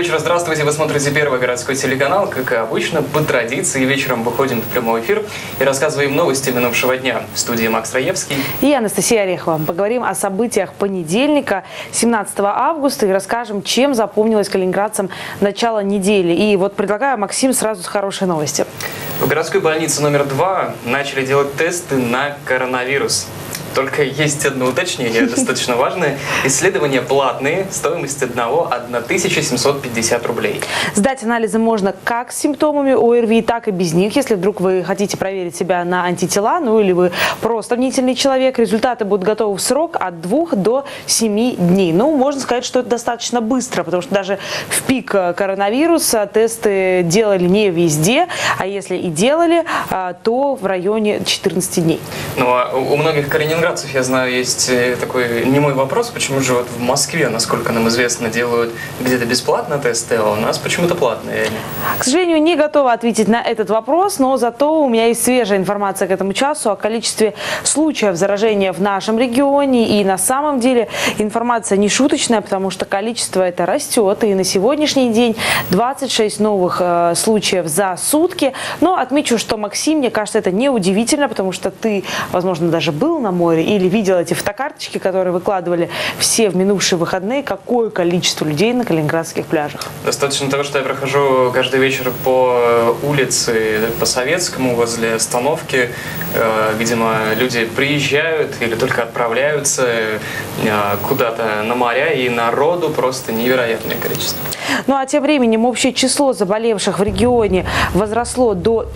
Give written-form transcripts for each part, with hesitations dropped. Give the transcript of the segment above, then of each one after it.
вечер, здравствуйте, вы смотрите Первый городской телеканал. Как и обычно, по традиции, вечером выходим в прямой эфир и рассказываем новости минувшего дня. В студии Макс Раевский и Анастасия Орехова. Поговорим о событиях понедельника, 17 августа, и расскажем, чем запомнилось калининградцам начало недели. И вот предлагаю, Максим, сразу с хорошей новости. В городской больнице номер 2 начали делать тесты на коронавирус. Только есть одно уточнение, достаточно важное. Исследования платные, стоимость одного 1750 рублей. Сдать анализы можно как с симптомами ОРВИ, так и без них. Если вдруг вы хотите проверить себя на антитела, ну или вы просто мнительный человек, результаты будут готовы в срок от 2 до 7 дней. Ну, можно сказать, что это достаточно быстро, потому что даже в пик коронавируса тесты делали не везде, а если и делали, то в районе 14 дней. Ну, а у многих калининградцев, я знаю, есть такой немой вопрос, почему же вот в Москве, насколько нам известно, делают где-то бесплатно тесты, а у нас почему-то платные. К сожалению, не готова ответить на этот вопрос, но зато у меня есть свежая информация к этому часу о количестве случаев заражения в нашем регионе. И на самом деле информация не шуточная, потому что количество это растет. И на сегодняшний день 26 новых случаев за сутки. Но отмечу, что, Максим, мне кажется, это неудивительно, потому что ты, возможно, даже был на море или видел эти фотокарточки, которые выкладывали все в минувшие выходные, какое количество людей на калининградских пляжах. Достаточно того, что я прохожу каждый вечер по улице, по Советскому, возле остановки. Видимо, люди приезжают или только отправляются куда-то на моря, и народу просто невероятное количество. Ну а тем временем общее число заболевших в регионе возросло до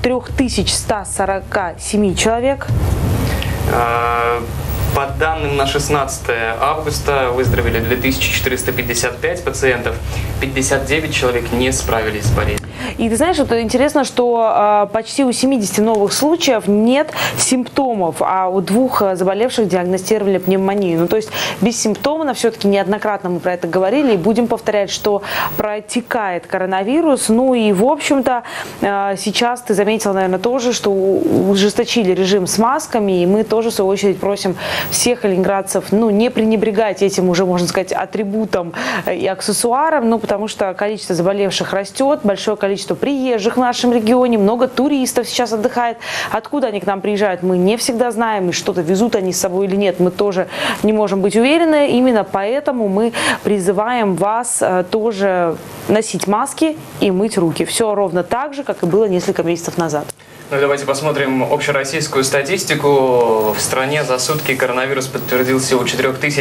3147 человек. По данным на 16 августа выздоровели 2455 пациентов, 59 человек не справились с болезнью. И ты знаешь, это интересно, что почти у 70 новых случаев нет симптомов, а у 2 заболевших диагностировали пневмонию. Ну, то есть бессимптомно, все-таки неоднократно мы про это говорили, и будем повторять, что протекает коронавирус. Ну и, в общем-то, сейчас ты заметил, наверное, тоже, что ужесточили режим с масками, и мы тоже, в свою очередь, просим всех калининградцев, ну, не пренебрегать этим уже, можно сказать, атрибутом и аксессуаром, ну, потому что количество заболевших растет, большое количество приезжих в нашем регионе, много туристов сейчас отдыхает. Откуда они к нам приезжают, мы не всегда знаем, и что-то везут они с собой или нет, мы тоже не можем быть уверены. Именно поэтому мы призываем вас тоже носить маски и мыть руки. Все ровно так же, как и было несколько месяцев назад. Ну и давайте посмотрим общероссийскую статистику. В стране за сутки коронавирус подтвердился у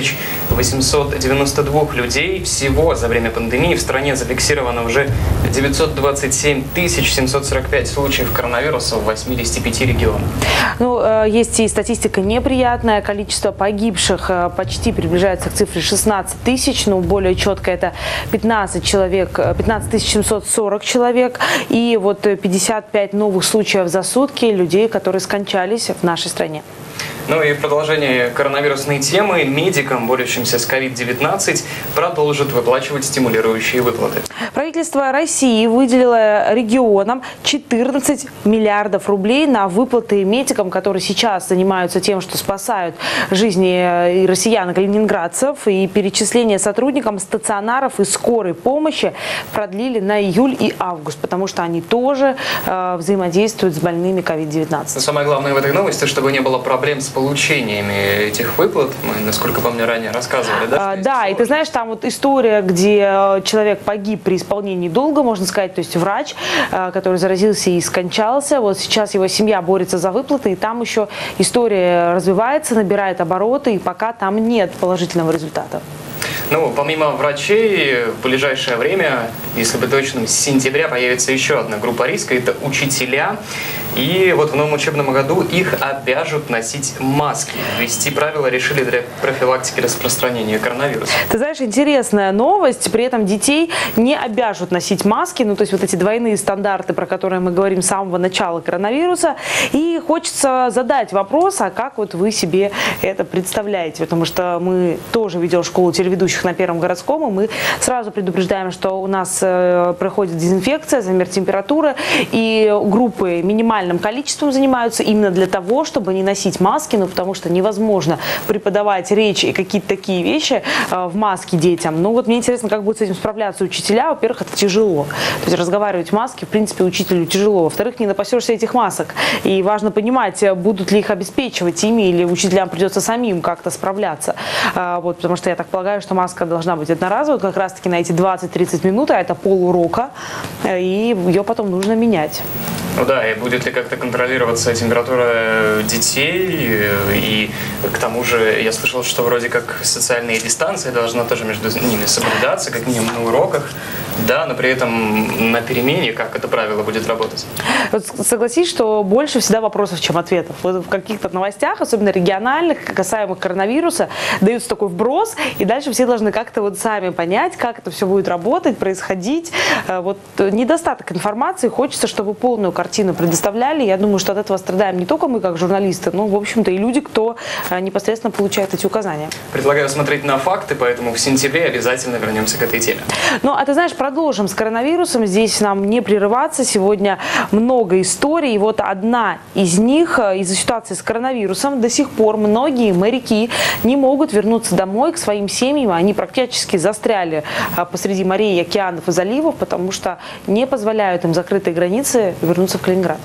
4892 людей. Всего за время пандемии в стране зафиксировано уже 927 745 случаев коронавируса в 85 регионах. Ну, есть и статистика неприятная. Количество погибших почти приближается к цифре 16 тысяч. Ну, более четко это 15 740 человек. И вот 55 новых случаев за сутки людей, которые скончались в нашей стране. Ну и в продолжение коронавирусной темы медикам, борющимся с COVID-19, продолжат выплачивать стимулирующие выплаты. Правительство России выделило регионам 14 миллиардов рублей на выплаты медикам, которые сейчас занимаются тем, что спасают жизни россиян и калининградцев. И перечисление сотрудникам стационаров и скорой помощи продлили на июль и август, потому что они тоже взаимодействуют с больными COVID-19. Самое главное в этой новости, чтобы не было проблем с получениями этих выплат. Мы, насколько помню, ранее рассказывали, да? Да, и ты знаешь, там вот история, где человек погиб при исполнении долга, можно сказать, то есть врач, который заразился и скончался. Вот сейчас его семья борется за выплаты, и там еще история развивается, набирает обороты, и пока там нет положительного результата. Ну, помимо врачей, в ближайшее время, если быть точным, с сентября появится еще одна группа риска – это учителя. И вот в новом учебном году их обяжут носить маски. Ввести правила решили для профилактики распространения коронавируса. Ты знаешь, интересная новость. При этом детей не обяжут носить маски. Ну, то есть вот эти двойные стандарты, про которые мы говорим с самого начала коронавируса. И хочется задать вопрос, а как вот вы себе это представляете? Потому что мы тоже ведем школу телеведущих на Первом городском, и мы сразу предупреждаем, что у нас проходит дезинфекция, замер температуры, и группы минимально минимальным количеством занимаются именно для того, чтобы не носить маски, ну, потому что невозможно преподавать речь и какие-то такие вещи в маске детям. Ну, вот мне интересно, как будут с этим справляться учителя. Во-первых, это тяжело. То есть разговаривать в маске, в принципе, учителю тяжело. Во-вторых, не напасешься этих масок. И важно понимать, будут ли их обеспечивать ими, или учителям придется самим как-то справляться. Вот, потому что я так полагаю, что маска должна быть одноразовой, как раз-таки на эти 20-30 минут, а это полурока, и ее потом нужно менять. Ну да, и будет ли как-то контролироваться температура детей, и к тому же я слышал, что вроде как социальная дистанция должна тоже между ними соблюдаться, как минимум на уроках, да, но при этом на перемене, как это правило будет работать? Вот согласись, что больше всегда вопросов, чем ответов. Вот в каких-то новостях, особенно региональных, касаемых коронавируса, дается такой вброс, и дальше все должны как-то вот сами понять, как это все будет работать, происходить. Вот недостаток информации, хочется, чтобы полную картину предоставляли. Я думаю, что от этого страдаем не только мы, как журналисты, но, в общем-то, и люди, кто непосредственно получает эти указания. Предлагаю смотреть на факты, поэтому в сентябре обязательно вернемся к этой теме. Ну, а ты знаешь, продолжим с коронавирусом. Здесь нам не прерываться. Сегодня много историй. И вот одна из них, из-за ситуации с коронавирусом, до сих пор многие моряки не могут вернуться домой к своим семьям. Они практически застряли посреди морей, океанов и заливов, потому что не позволяют им закрытые границы вернуться в Калининград.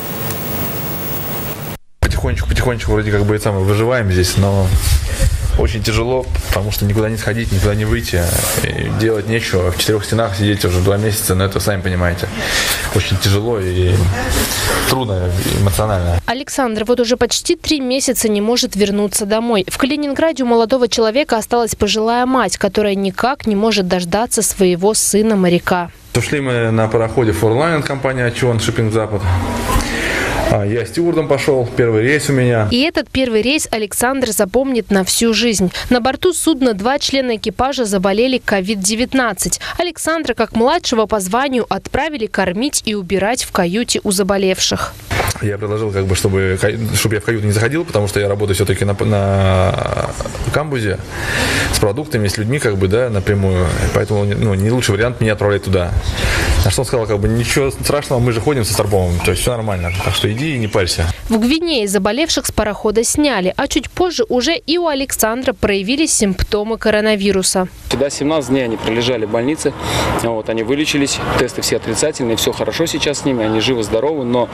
Потихонечку вроде как бы и самое выживаем здесь, но очень тяжело, потому что никуда не сходить, никуда не выйти, и делать нечего. В 4 стенах сидеть уже 2 месяца, но это сами понимаете. Очень тяжело и трудно эмоционально. Александр вот уже почти 3 месяца не может вернуться домой. В Калининграде у молодого человека осталась пожилая мать, которая никак не может дождаться своего сына-моряка. Шли мы на пароходе Форлайн, компания Ачон, Шиппинг Запад. Я стюардом пошел, первый рейс у меня. И этот первый рейс Александр запомнит на всю жизнь. На борту судна 2 члена экипажа заболели COVID-19. Александра, как младшего по званию, отправили кормить и убирать в каюте у заболевших. Я предложил, чтобы я в каюту не заходил, потому что я работаю все-таки на камбузе с продуктами, с людьми, напрямую. Поэтому не лучший вариант меня отправлять туда. На что он сказал, ничего страшного, мы же ходим со Старпомом, то есть все нормально. Так что иди и не парься. В Гвинее заболевших с парохода сняли, а чуть позже уже и у Александра проявились симптомы коронавируса. Сюда 17 дней они пролежали в больнице, они вылечились, тесты все отрицательные, все хорошо сейчас с ними, они живы-здоровы, но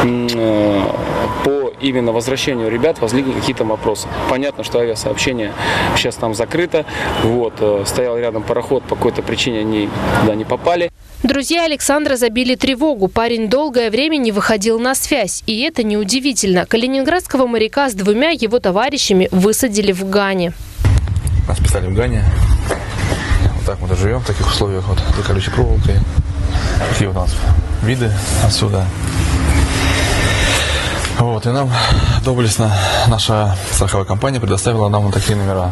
по именно возвращению ребят возникли какие-то вопросы. Понятно, что авиасообщение сейчас там закрыто, стоял рядом пароход, по какой-то причине они туда не попали. Друзья Александра забили тревогу. Парень долгое время не выходил на связь. И это неудивительно. Калининградского моряка с 2 его товарищами высадили в Гане. Нас поставили в Гане. Вот так мы тут живем, в таких условиях, за колючей проволокой. Такие вот у нас виды отсюда. И нам доблестно наша страховая компания предоставила нам вот такие номера.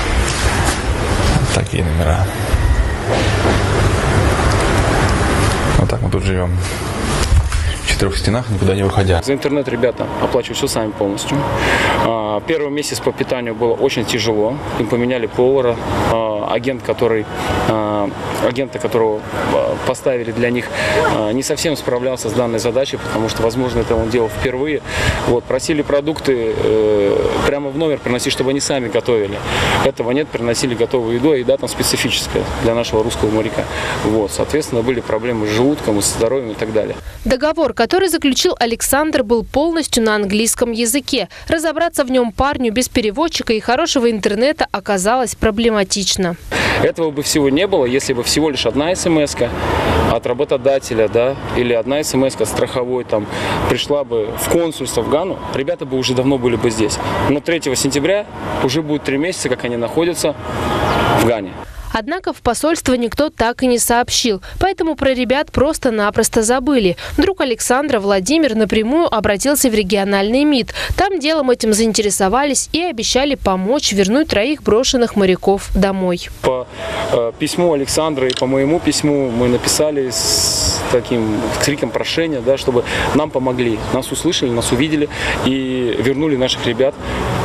Вот так мы тут живем. В 4 стенах, никуда не выходя. За интернет ребята оплачивают все сами полностью. Первый месяц по питанию было очень тяжело. Им поменяли повара. Агента, которого поставили для них, не совсем справлялся с данной задачей, потому что, возможно, это он делал впервые. Просили продукты прямо в номер приносить, чтобы они сами готовили. Этого нет, приносили готовую еду, а еда там специфическая для нашего русского моряка. Соответственно, были проблемы с желудком, с здоровьем и так далее. Договор, который заключил Александр, был полностью на английском языке. Разобраться в нем парню без переводчика и хорошего интернета оказалось проблематично. Этого бы всего не было, если бы всего лишь одна смс-ка от работодателя, или одна смс-ка страховой пришла бы в консульство в Гану, ребята бы уже давно были бы здесь. Но 3 сентября уже будет 3 месяца, как они находятся в Гане. Однако в посольство никто так и не сообщил, поэтому про ребят просто-напросто забыли. Друг Александра, Владимир, напрямую обратился в региональный МИД. Там делом этим заинтересовались и обещали помочь вернуть 3 брошенных моряков домой. По письму Александра и по моему письму мы написали с таким криком прошения, чтобы нам помогли. Нас услышали, нас увидели и вернули наших ребят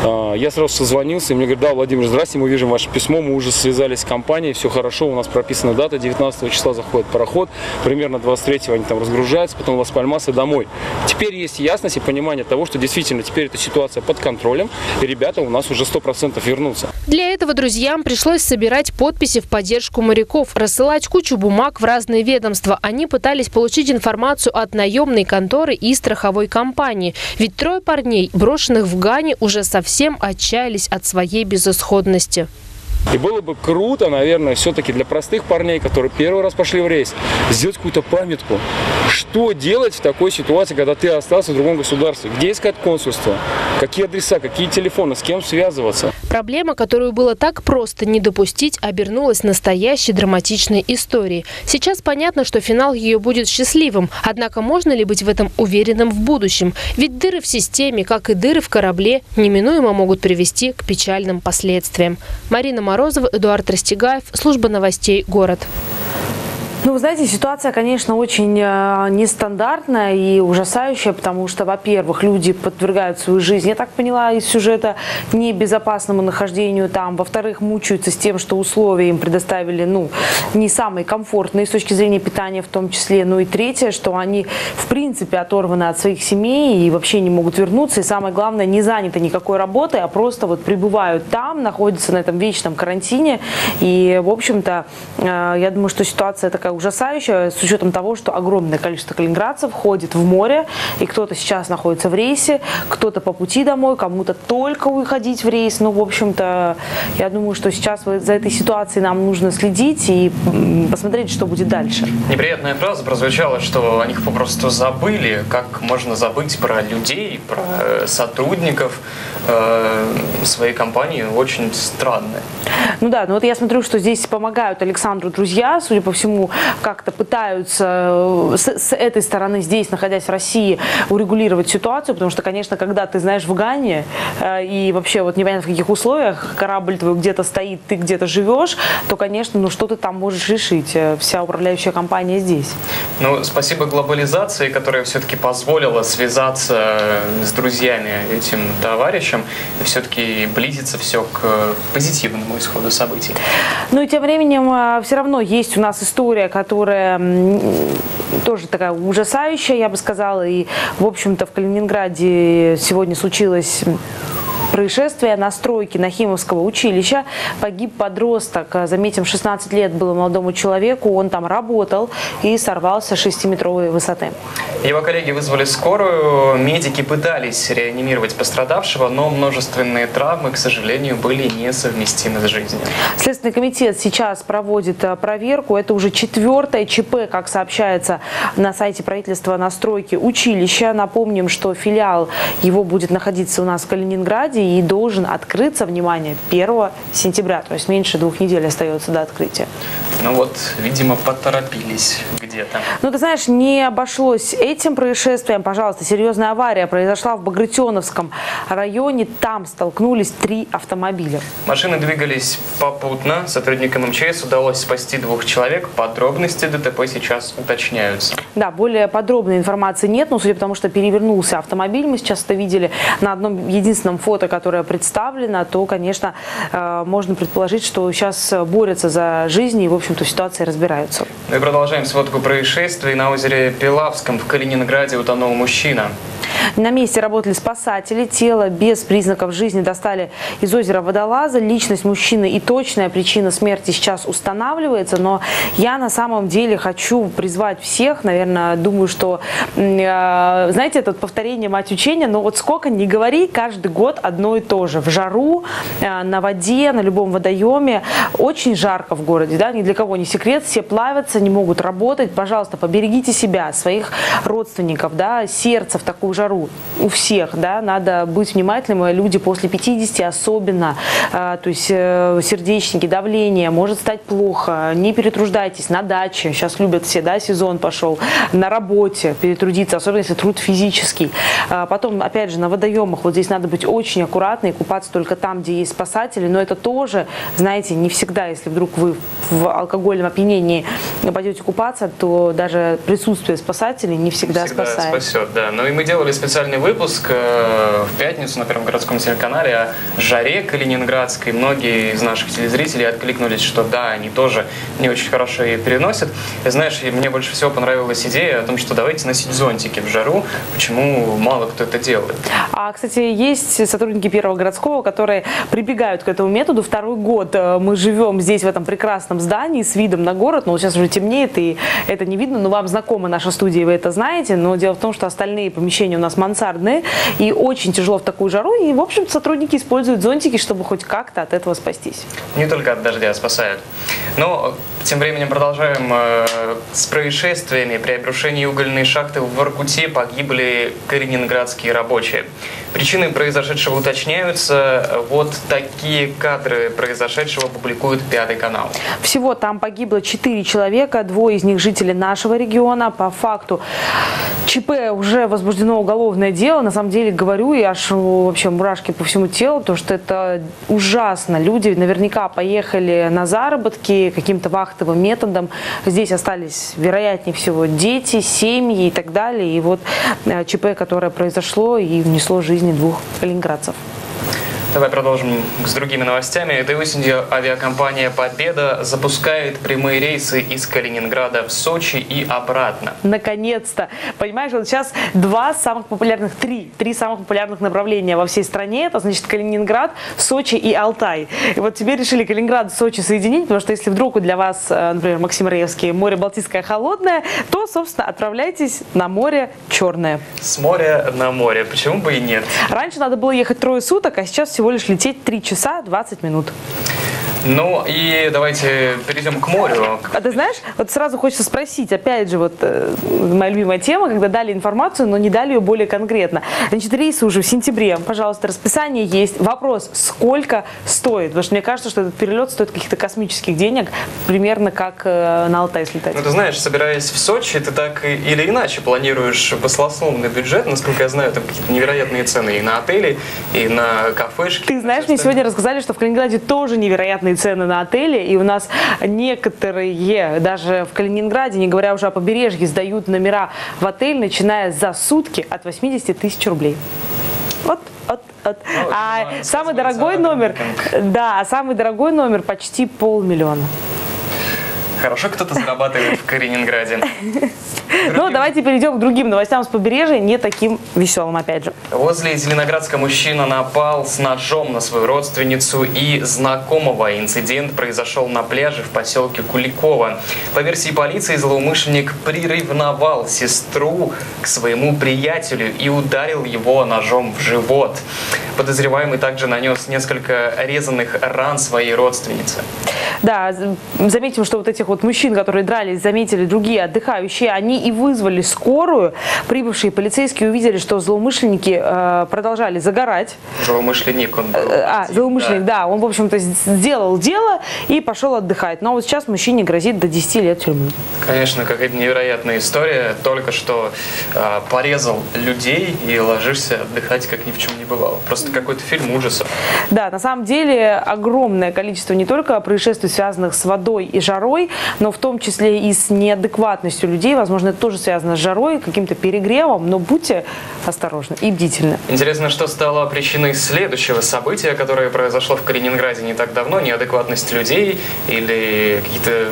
Я сразу созвонился, и мне говорят: да, Владимир, здрасте, мы видим ваше письмо, мы уже связались с компанией, все хорошо, у нас прописана дата, 19 числа заходит пароход, примерно 23-го они там разгружаются, потом в Лас-Пальмас и домой. Теперь есть ясность и понимание того, что действительно теперь эта ситуация под контролем, и ребята у нас уже 100% вернутся. Для этого друзьям пришлось собирать подписи в поддержку моряков, рассылать кучу бумаг в разные ведомства. Они пытались получить информацию от наемной конторы и страховой компании. Ведь 3 парней, брошенных в Гане, уже совсем отчаялись от своей безысходности. И было бы круто, наверное, все-таки для простых парней, которые первый раз пошли в рейс, сделать какую-то памятку. Что делать в такой ситуации, когда ты остался в другом государстве? Где искать консульство? Какие адреса, какие телефоны, с кем связываться? Проблема, которую было так просто не допустить, обернулась настоящей драматичной историей. Сейчас понятно, что финал ее будет счастливым. Однако можно ли быть в этом уверенным в будущем? Ведь дыры в системе, как и дыры в корабле, неминуемо могут привести к печальным последствиям. Марина Морозова, Эдуард Растегаев, служба новостей «Город». Ну, вы знаете, ситуация, конечно, очень нестандартная и ужасающая, потому что, во-первых, люди подвергают свою жизнь, я так поняла, из сюжета, небезопасному нахождению там. Во-вторых, мучаются с тем, что условия им предоставили, не самые комфортные с точки зрения питания в том числе. Ну и третье, что они, в принципе, оторваны от своих семей и вообще не могут вернуться. И самое главное, не заняты никакой работой, а просто вот пребывают там, находятся на этом вечном карантине. И, в общем-то, я думаю, что ситуация такая ужасающая, с учетом того, что огромное количество калининградцев ходит в море, и кто-то сейчас находится в рейсе, кто-то по пути домой, кому-то только выходить в рейс. Ну, в общем-то, я думаю, что сейчас за этой ситуацией нам нужно следить и посмотреть, что будет дальше. Неприятная фраза прозвучала, что о них попросту забыли. Как можно забыть про людей, про сотрудников своей компании? Очень странно. Ну да, но вот я смотрю, что здесь помогают Александру друзья, судя по всему, как-то пытаются с этой стороны здесь, находясь в России, урегулировать ситуацию, потому что, конечно, когда ты, знаешь, в Гане и вообще вот непонятно в каких условиях, корабль твой где-то стоит, ты где-то живешь, то, конечно, что ты там можешь решить? Вся управляющая компания здесь. Ну, спасибо глобализации, которая все-таки позволила связаться с друзьями этим товарищам и все-таки близится все к позитивному исходу событий. Ну и тем временем все равно есть у нас история, которая тоже такая ужасающая, я бы сказала. И, в общем-то, в Калининграде сегодня случилось происшествие на стройке Нахимовского училища. Погиб подросток. Заметим, 16 лет было молодому человеку. Он там работал и сорвался с 6-метровой высоты. Его коллеги вызвали скорую. Медики пытались реанимировать пострадавшего, но множественные травмы, к сожалению, были несовместимы с жизнью. Следственный комитет сейчас проводит проверку. Это уже 4-е ЧП, как сообщается на сайте правительства, на стройке училища. Напомним, что филиал его будет находиться у нас в Калининграде и должен открыться, внимание, 1 сентября. То есть меньше 2 недель остается до открытия. Ну вот, видимо, поторопились где-то. Ну, ты знаешь, не обошлось этим происшествием. Пожалуйста, серьезная авария произошла в Багратионовском районе. Там столкнулись 3 автомобиля. Машины двигались попутно. Сотрудникам МЧС удалось спасти 2 человек. Подробности ДТП сейчас уточняются. Да, более подробной информации нет, но судя по тому, что перевернулся автомобиль, мы сейчас это видели на одном единственном фото, которое представлено, то, конечно, можно предположить, что сейчас борются за жизнь и, в общем-то, в ситуации разбираются. Мы продолжаем сводку происшествий. На озере Пилавском в Калининграде утонул мужчина. На месте работали спасатели. Тело без признаков жизни достали из озера Водолаза. Личность мужчины и точная причина смерти сейчас устанавливается. Но я на самом деле хочу призвать всех, наверное, думаю, что, знаете, это повторение мать учения, но вот сколько ни говори, каждый год одно и то же. В жару, на воде, на любом водоеме. Очень жарко в городе, да, ни для кого не секрет. Все плавятся, не могут работать. Пожалуйста, поберегите себя, своих родственников, да, сердце в такую жару. У всех, да, надо быть внимательным. Люди после 50 особенно, то есть сердечники, давление, может стать плохо. Не перетруждайтесь на даче. Сейчас любят все, да, сезон пошел. На работе перетрудиться, особенно если труд физический. Потом, опять же, на водоемах. Вот здесь надо быть очень аккуратной, купаться только там, где есть спасатели. Но это тоже, знаете, не всегда, если вдруг вы в алкогольном опьянении пойдете купаться, то даже присутствие спасателей не всегда спасает. Спасет, да. Ну и мы делали специальный выпуск в пятницу на Первом городском телеканале о жаре калининградской. Многие из наших телезрителей откликнулись, что да, они тоже не очень хорошо ее переносят. И знаешь, мне больше всего понравилась идея о том, что давайте носить зонтики в жару. Почему мало кто это делает? А, кстати, есть сотрудники Первого городского, которые прибегают к этому методу. Второй год мы живем здесь, в этом прекрасном здании, с видом на город. Но сейчас уже темнеет, и это не видно. Но вам знакома наша студия, вы это знаете. Но дело в том, что остальные помещения у нас мансардные. И очень тяжело в такую жару. И, в общем, сотрудники используют зонтики, чтобы хоть как-то от этого спастись. Не только от дождя спасают. Но тем временем продолжаем с происшествиями. При обрушении угольной шахты в Воркуте погибли калининградские рабочие. Причины произошедшего уточняются. Вот такие кадры произошедшего публикует Пятый канал. Всего там погибло 4 человека, 2 из них жители нашего региона. По факту ЧП уже возбуждено уголовное дело. На самом деле, говорю, и аж вообще мурашки по всему телу, потому что это ужасно. Люди наверняка поехали на заработки каким-то вахтовым методом. Здесь остались, вероятнее всего, дети, семьи и так далее. И вот ЧП, которое произошло и внесло жизни 2 калининградцев. Давай продолжим с другими новостями. Этой осенью авиакомпания «Победа» запускает прямые рейсы из Калининграда в Сочи и обратно. Наконец-то! Понимаешь, вот сейчас три самых популярных направления во всей стране. Это значит Калининград, Сочи и Алтай. И вот теперь решили Калининград и Сочи соединить, потому что если вдруг для вас, например, Максим Раевский, море Балтийское холодное, то, собственно, отправляйтесь на море Черное. С моря на море. Почему бы и нет? Раньше надо было ехать 3 суток, а сейчас всего лишь лететь 3 часа 20 минут. Ну и давайте перейдем к морю. А ты знаешь, вот сразу хочется спросить, опять же, вот моя любимая тема, когда дали информацию, но не дали ее более конкретно. Значит, рейсы уже в сентябре, пожалуйста, расписание есть. Вопрос, сколько стоит? Потому что мне кажется, что этот перелет стоит каких-то космических денег, примерно как на Алтай слетать. Ну, ты знаешь, собираясь в Сочи, ты так или иначе планируешь баслословный бюджет. Насколько я знаю, там какие-то невероятные цены и на отели, и на кафешки. Ты знаешь, мне сегодня рассказали, что в Калининграде тоже невероятные цены на отели, и у нас некоторые, даже в Калининграде, не говоря уже о побережье, сдают номера в отель, начиная за сутки от 80 тысяч рублей. Вот. А самый дорогой номер, самый дорогой номер почти 500 000. Хорошо, кто-то зарабатывает в Калининграде. Ну, давайте перейдем к другим новостям с побережья, не таким веселым, опять же. Возле Зеленоградска мужчина напал с ножом на свою родственницу и знакомого. Инцидент произошел на пляже в поселке Куликово. По версии полиции, злоумышленник приревновал сестру к своему приятелю и ударил его ножом в живот. Подозреваемый также нанес несколько резаных ран своей родственнице. Да, заметим, что вот этих вот мужчин, которые дрались, заметили другие отдыхающие, они и вызвали скорую. Прибывшие полицейские увидели, что злоумышленники продолжали загорать. Злоумышленник он был. Злоумышленник, да. Он, в общем-то, сделал дело и пошел отдыхать. Но вот сейчас мужчине грозит до 10 лет тюрьмы. Конечно, какая-то невероятная история. Только что порезал людей и ложишься отдыхать, как ни в чем не бывало. Просто какой-то фильм ужасов. Да, на самом деле огромное количество не только происшествий, связанных с водой и жарой, но в том числе и с неадекватностью людей. Возможно, это тоже связано с жарой, каким-то перегревом, но будьте осторожны и бдительны. Интересно, что стало причиной следующего события, которое произошло в Калининграде не так давно. Неадекватность людей или какие-то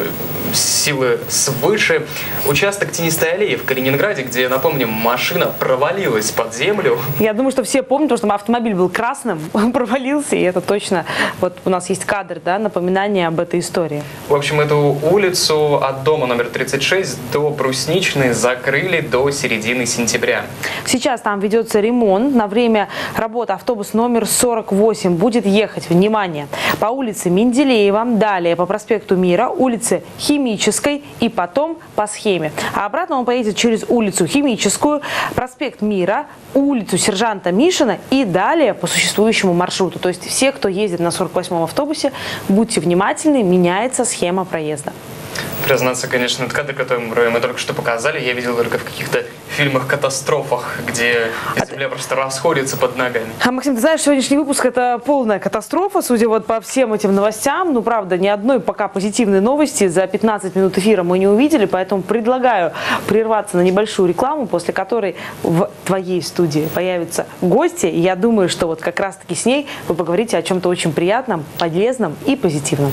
силы свыше. Участок Тенистой аллеи в Калининграде, где, напомним, машина провалилась под землю. Я думаю, что все помнят, потому что автомобиль был красным, он провалился, и это точно, вот у нас есть кадр, да, напоминание об этой истории. В общем, эту улицу от дома номер 36 до Брусничной закрыли до середины сентября. Сейчас там ведется ремонт. На время работы автобус номер 48 будет ехать, внимание, по улице Менделеева, далее по проспекту Мира, улице Химической и потом по схеме. А обратно он поедет через улицу Химическую, проспект Мира, улицу Сержанта Мишина и далее по существующему маршруту. То есть все, кто ездит на 48-м автобусе, будьте внимательны, меняется схема проезда. Признаться, конечно, этот кадр, который мы только что показали, я видел только в каких-то фильмах-катастрофах, где Земля просто расходится под ногами. А, Максим, ты знаешь, сегодняшний выпуск – это полная катастрофа, судя вот по всем этим новостям. Ну, правда, ни одной пока позитивной новости за 15 минут эфира мы не увидели, поэтому предлагаю прерваться на небольшую рекламу, после которой в твоей студии появятся гости. И я думаю, что вот как раз-таки с ней вы поговорите о чем-то очень приятном, полезном и позитивном.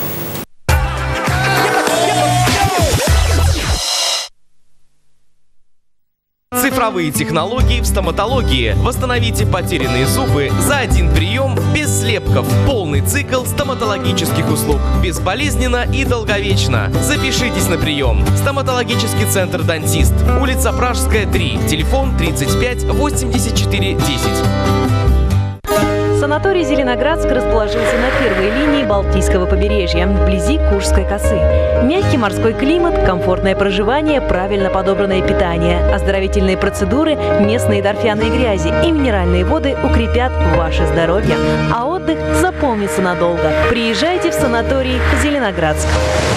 Цифровые технологии в стоматологии. Восстановите потерянные зубы за один прием без слепков. Полный цикл стоматологических услуг. Безболезненно и долговечно. Запишитесь на прием. Стоматологический центр «Дантист». Улица Пражская, 3. Телефон 35 84 10. Санаторий «Зеленоградск» расположился на первой линии Балтийского побережья, вблизи Куршской косы. Мягкий морской климат, комфортное проживание, правильно подобранное питание, оздоровительные процедуры, местные торфяные грязи и минеральные воды укрепят ваше здоровье. А отдых запомнится надолго. Приезжайте в санаторий «Зеленоградск».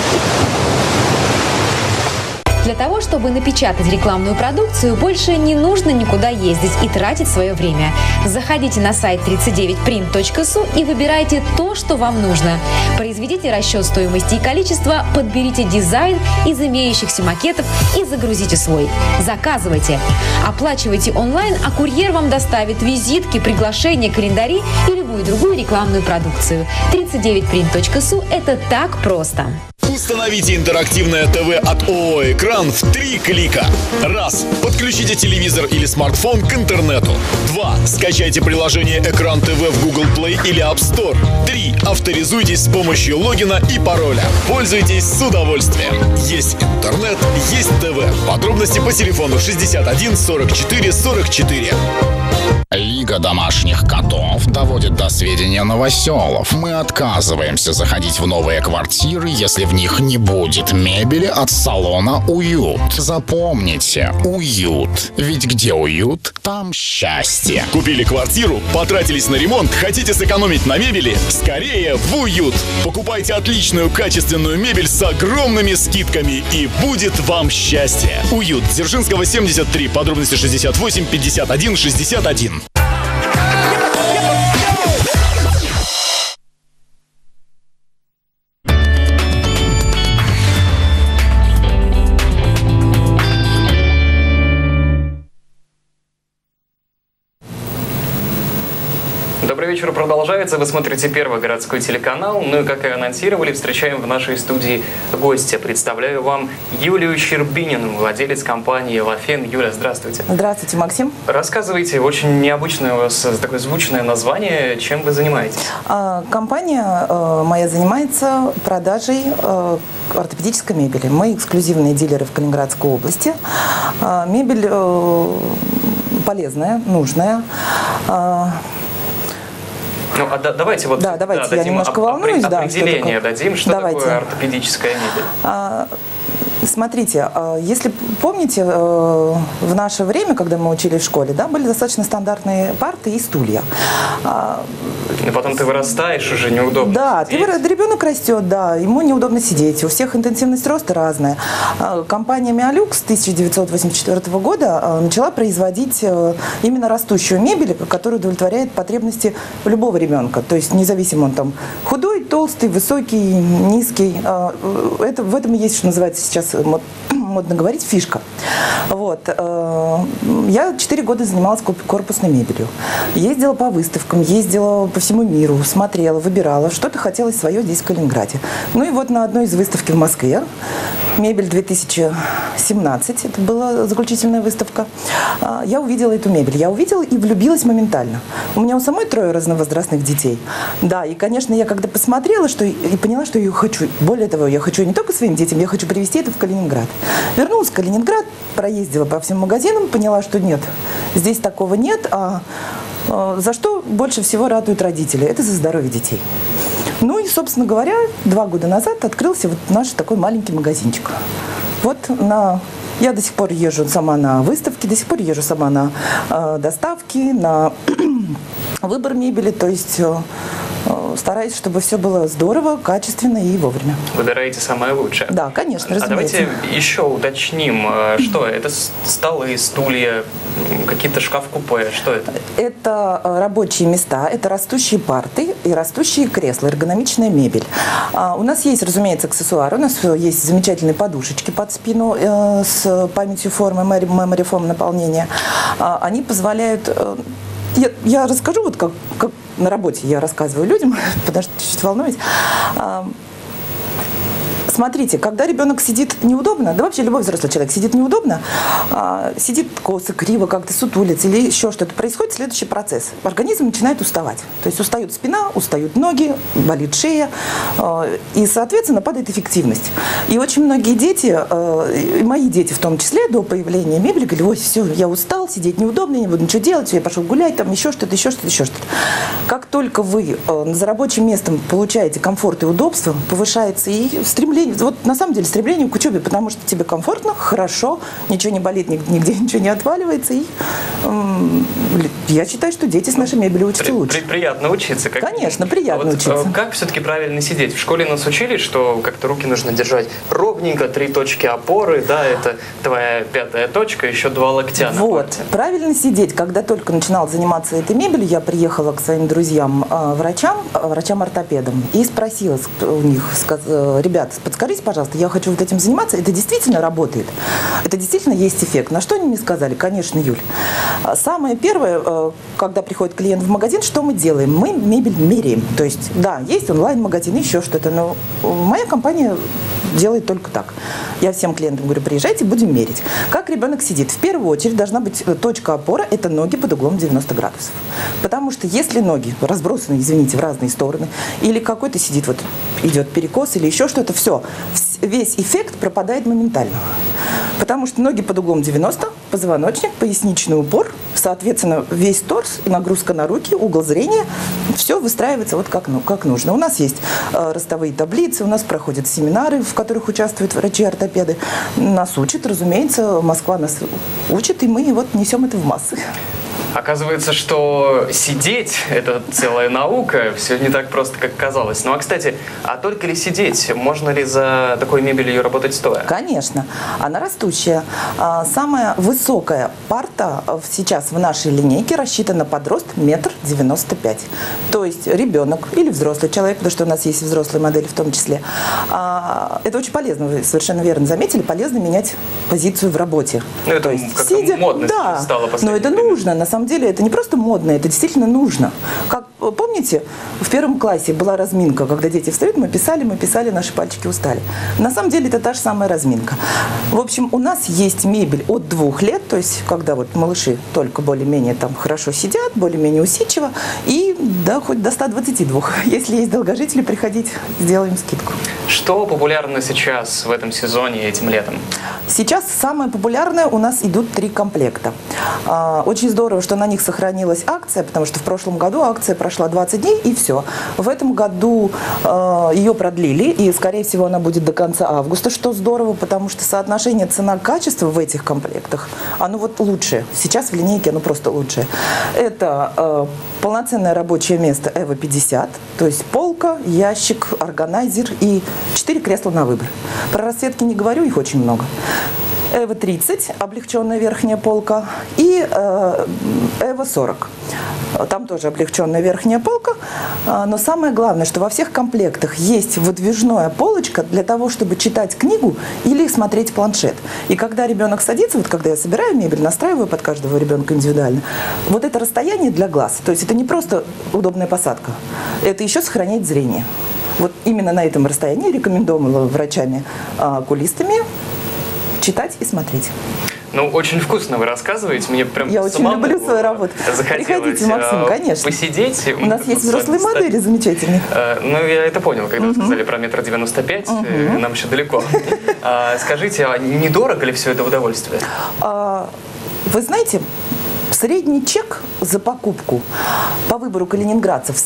Для того, чтобы напечатать рекламную продукцию, больше не нужно никуда ездить и тратить свое время. Заходите на сайт 39print.su и выбирайте то, что вам нужно. Произведите расчет стоимости и количества, подберите дизайн из имеющихся макетов и загрузите свой. Заказывайте. Оплачивайте онлайн, а курьер вам доставит визитки, приглашения, календари и любую другую рекламную продукцию. 39print.su – это так просто. Установите интерактивное ТВ от ООО «Экран» в 3 клика. 1. Подключите телевизор или смартфон к интернету. 2. Скачайте приложение «Экран ТВ» в Google Play или App Store. 3. Авторизуйтесь с помощью логина и пароля. Пользуйтесь с удовольствием. Есть интернет, есть ТВ. Подробности по телефону 61 44 44. Лига домашних котов доводит до сведения новоселов. Мы отказываемся заходить в новые квартиры, если в них не будет мебели от салона «Уют». Запомните, уют. Ведь где уют, там счастье. Купили квартиру, потратились на ремонт, хотите сэкономить на мебели? Скорее в «Уют». Покупайте отличную качественную мебель с огромными скидками, и будет вам счастье. «Уют». Дзержинского, 73. Подробности 68 51 61. Добрый вечер, продолжается. Вы смотрите Первый городской телеканал. Ну и, как и анонсировали, встречаем в нашей студии гостя. Представляю вам Юлию Щербинину, владелец компании «Лафен». Юля, здравствуйте. Здравствуйте, Максим. Рассказывайте, очень необычное у вас такое звучное название. Чем вы занимаетесь? Компания моя занимается продажей ортопедической мебели. Мы эксклюзивные дилеры в Калининградской области. Мебель полезная, нужная. Ну, давайте вот давайте, я немножко волнуюсь. Определение дадим, что такое ортопедическая мебель. Смотрите, если помните, в наше время, когда мы учились в школе, были достаточно стандартные парты и стулья. Но потом ты вырастаешь, уже неудобно. Да, ребенок растет, ему неудобно сидеть. У всех интенсивность роста разная. Компания «Миолюкс» с 1984 года начала производить именно растущую мебель, которая удовлетворяет потребности любого ребенка. То есть независимо он там худой, толстый, высокий, низкий. В этом есть, что называется сейчас модно говорить, фишка. Я 4 года занималась корпусной мебелью. Ездила по выставкам, ездила по всему миру, смотрела, выбирала. Что-то хотелось свое здесь, в Калининграде. Ну и вот на одной из выставок в Москве, «Мебель 2017», это была заключительная выставка, я увидела эту мебель. Я увидела и влюбилась моментально. У меня у самой 3 разновозрастных детей. Да, и, конечно, я когда посмотрела, и поняла, что я хочу. Более того, я хочу не только своим детям, я хочу привезти это в Калининград. Вернулась в Калининград, проездила по всем магазинам, поняла, что нет, здесь такого нет, за что больше всего радуют родители? Это за здоровье детей. Ну и, собственно говоря, 2 года назад открылся вот наш такой маленький магазинчик. Я до сих пор езжу сама на выставки, до сих пор езжу сама на доставки, на выбор мебели, то есть стараюсь, чтобы все было здорово, качественно и вовремя. Выбираете самое лучшее. Да, конечно, разумеется. А давайте еще уточним, что это? Столы, стулья, какие-то шкаф-купе, что это? Это рабочие места, это растущие парты и растущие кресла, эргономичная мебель. У нас есть, разумеется, аксессуары, у нас есть замечательные подушечки под спину с памятью формы, memory foam наполнения. Они позволяют... Я расскажу, вот как на работе я рассказываю людям, потому что чуть-чуть волнуюсь. Смотрите, когда ребенок сидит неудобно, да вообще любой взрослый человек сидит неудобно, сидит косо, криво, как-то сутулится или еще что-то, происходит следующий процесс. Организм начинает уставать. То есть устают спина, устают ноги, болит шея, и, соответственно, падает эффективность. И очень многие дети, и мои дети в том числе, до появления мебели, говорили: ой, все, я устал, сидеть неудобно, я не буду ничего делать, я пошел гулять, там еще что-то, еще что-то, еще что-то. Как только вы за рабочим местом получаете комфорт и удобство, повышается и стремление, вот на самом деле стремление к учебе, потому что тебе комфортно, хорошо, ничего не болит, нигде ничего не отваливается. И я считаю, что дети с нашей мебелью учатся лучше. Приятно учиться. Конечно, приятно учиться. Как все-таки правильно сидеть? В школе нас учили, что как-то руки нужно держать ровненько, 3 точки опоры, да, это твоя 5-я точка, еще 2 локтя. Вот, правильно сидеть. Когда только начинала заниматься этой мебелью, я приехала к своим друзьям, врачам-ортопедам, и спросила у них: ребят, подскажите, пожалуйста, я хочу вот этим заниматься, это действительно работает? Это действительно есть эффект? На что они мне сказали: конечно, Юль. Самое первое, когда приходит клиент в магазин, что мы делаем? Мы мебель меряем. То есть, да, есть онлайн-магазин, еще что-то, но моя компания делает только так. Я всем клиентам говорю: приезжайте, будем мерить. Как ребенок сидит? В первую очередь должна быть точка опоры, это ноги под углом 90 градусов. Потому что если ноги разбросаны, извините, в разные стороны, или какой-то сидит, вот идет перекос или еще что-то, все, весь эффект пропадает моментально. Потому что ноги под углом 90, позвоночник, поясничный упор, соответственно, весь торс, нагрузка на руки, угол зрения, все выстраивается вот как нужно. У нас есть ростовые таблицы, у нас проходят семинары, в которых участвуют врачи-ортопеды. Нас учат, разумеется, Москва нас учит, и мы вот несем это в массы. Оказывается, что сидеть – это целая наука, все не так просто, как казалось. Ну а, кстати, а только ли сидеть? Можно ли за такой мебелью работать стоя? Конечно. Она растущая. Самая высокая парта сейчас в нашей линейке рассчитана под рост 1,95 м. То есть ребенок или взрослый человек, потому что у нас есть взрослые модели в том числе. Это очень полезно, вы совершенно верно заметили, полезно менять позицию в работе. Ну, это как-то модно стало последнее но это время. нужно, на самом деле это не просто модно, это действительно нужно. Как помните, в 1 классе была разминка, когда дети встают, мы писали, наши пальчики устали. На самом деле это та же самая разминка. В общем, у нас есть мебель от 2 лет, то есть когда вот малыши только более-менее там хорошо сидят, более-менее усидчиво, и да, хоть до 122. Если есть долгожители, приходите, сделаем скидку. Что популярно сейчас в этом сезоне, этим летом? Сейчас самое популярное у нас идут 3 комплекта. Очень здорово, что на них сохранилась акция, потому что в прошлом году акция прошла 20 дней и все. В этом году ее продлили, и, скорее всего, она будет до конца августа, что здорово, потому что соотношение цена-качество в этих комплектах, оно вот лучшее. Сейчас в линейке оно просто лучшее. Это полноценное рабочее место EVO 50, то есть полка, ящик, органайзер и 4 кресла на выбор. Про расцветки не говорю, их очень много. EVO 30, облегченная верхняя полка, и EVO 40. Там тоже облегченная верхняя полка, но самое главное, что во всех комплектах есть выдвижная полочка для того, чтобы читать книгу или смотреть планшет. И когда ребенок садится, вот когда я собираю мебель, настраиваю под каждого ребенка индивидуально, вот это расстояние для глаз, то есть это не просто удобная посадка, это еще сохраняет зрение. Вот именно на этом расстоянии рекомендуемо врачами-окулистами читать и смотреть. Ну, очень вкусно вы рассказываете. Мне прям я очень люблю свою работу. Приходите, Максим, конечно. Посидеть. У нас есть взрослые модели замечательные. Ну, я это понял, когда сказали про 1,95 м. Нам еще далеко. Скажите, а недорого ли все это удовольствие? Вы знаете, средний чек за покупку по выбору калининградцев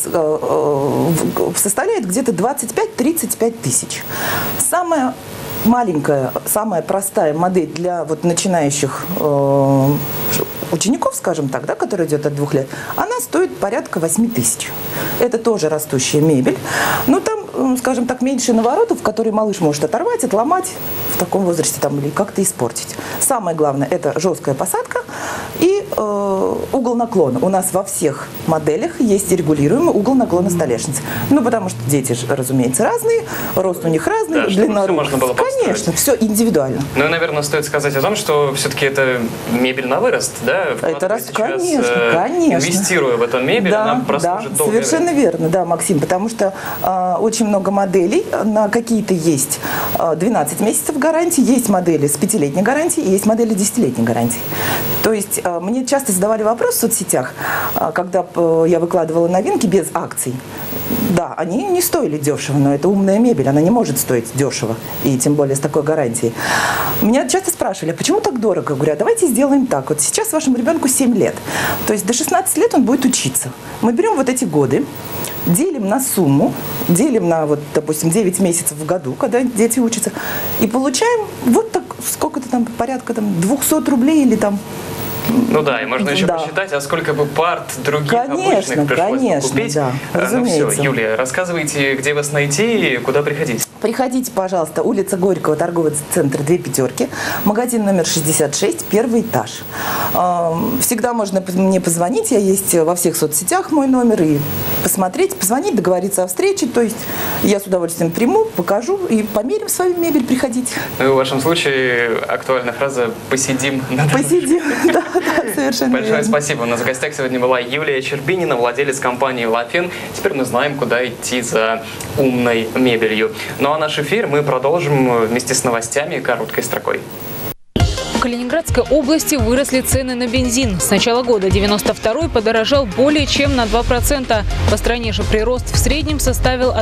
составляет где-то 25-35 тысяч. Самая маленькая, самая простая модель для вот начинающих учеников, скажем так, да, которая идет от 2 лет, она стоит порядка 8 тысяч. Это тоже растущая мебель. Но там, скажем так, меньше наворотов, которые малыш может оторвать, отломать в таком возрасте там, или как-то испортить. Самое главное – это жесткая посадка и угол наклона. У нас во всех моделях есть регулируемый угол наклона столешницы. Ну, потому что дети, разумеется, разные, рост у них разный, да, длина рук. Можно было конечно, все индивидуально. Ну и, наверное, стоит сказать о том, что все-таки это мебель на вырост, да? Это раз, конечно. Инвестируя в эту мебель, да, она прослужит долгое время. Совершенно верно, да, Максим, потому что очень много моделей, на какие-то есть 12 месяцев гарантии, есть модели с 5-летней гарантией, есть модели 10-летней гарантией. То есть мне часто задавали вопрос в соцсетях, когда я выкладывала новинки без акций. Да, они не стоили дешево, но это умная мебель, она не может стоить дешево, и тем более с такой гарантией. Меня часто спрашивали, а почему так дорого? Говорю, давайте сделаем так. Вот сейчас вашему ребенку 7 лет, то есть до 16 лет он будет учиться. Мы берем вот эти годы, делим на сумму, делим на, вот, допустим, 9 месяцев в году, когда дети учатся, и получаем вот так, сколько-то там, порядка там, 200 рублей или там. Ну да, и можно еще посчитать, а сколько бы парт других обычных пришлось купить. Да, ну все, Юлия, рассказывайте, где вас найти и куда приходить. Приходите, пожалуйста, улица Горького, торговый центр 2 Пятерки, магазин номер 66, 1 этаж. Всегда можно мне позвонить, я есть во всех соцсетях, мой номер, и посмотреть, позвонить, договориться о встрече, то есть я с удовольствием приму, покажу и померим свою мебель, приходите. Ну и в вашем случае актуальная фраза «посидим». Посидим, да, совершенно Большое верно. Спасибо. У нас в гостях сегодня была Юлия Щербинина, владелец компании «Лафен». Теперь мы знаем, куда идти за умной мебелью. Ну а наш эфир мы продолжим вместе с новостями короткой строкой. В Калининградской области выросли цены на бензин. С начала года 92-й подорожал более чем на 2%. По стране же прирост в среднем составил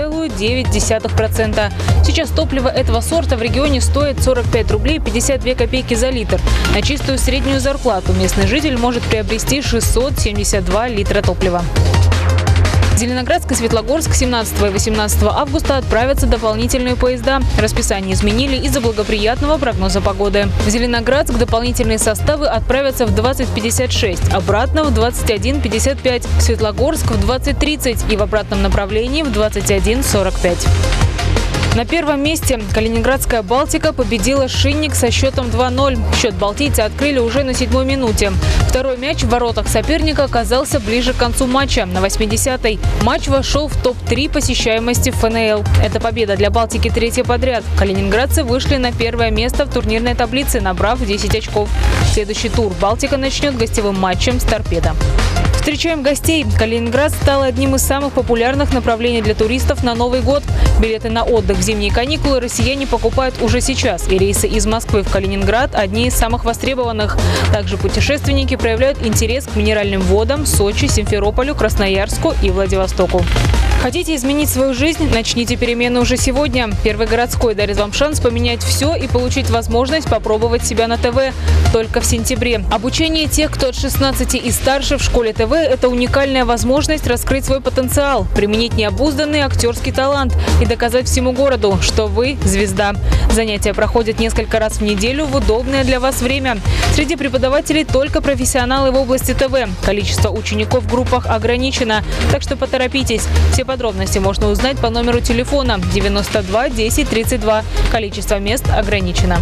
1,9%. Сейчас топливо этого сорта в регионе стоит 45 рублей 52 копейки за литр. На чистую среднюю зарплату местный житель может приобрести 672 литра топлива. Зеленоградск и Светлогорск 17 и 18 августа отправятся дополнительные поезда. Расписание изменили из-за благоприятного прогноза погоды. В Зеленоградск дополнительные составы отправятся в 20:56, обратно в 21:55, в Светлогорск в 20:30 и в обратном направлении в 21:45. На первом месте Калининградская «Балтика» победила «Шинник» со счетом 2-0. Счет балтийцы открыли уже на 7-й минуте. Второй мяч в воротах соперника оказался ближе к концу матча, на 80-й. Матч вошел в топ-3 посещаемости в ФНЛ. Это победа для «Балтики» 3-я подряд. Калининградцы вышли на первое место в турнирной таблице, набрав 10 очков. Следующий тур «Балтика» начнет гостевым матчем с «Торпедо». Встречаем гостей. Калининград стал одним из самых популярных направлений для туристов на Новый год. Билеты на отдых в зимние каникулы россияне покупают уже сейчас. И рейсы из Москвы в Калининград – одни из самых востребованных. Также путешественники проявляют интерес к минеральным водам, Сочи, Симферополю, Красноярску и Владивостоку. Хотите изменить свою жизнь? Начните перемены уже сегодня. Первый городской дарит вам шанс поменять все и получить возможность попробовать себя на ТВ. Только в сентябре. Обучение тех, кто от 16 и старше в школе ТВ – это уникальная возможность раскрыть свой потенциал, применить необузданный актерский талант и доказать всему городу, что вы – звезда. Занятия проходят несколько раз в неделю в удобное для вас время. Среди преподавателей только профессионалы в области ТВ. Количество учеников в группах ограничено, так что поторопитесь. Все подробности можно узнать по номеру телефона 92 10 32. Количество мест ограничено.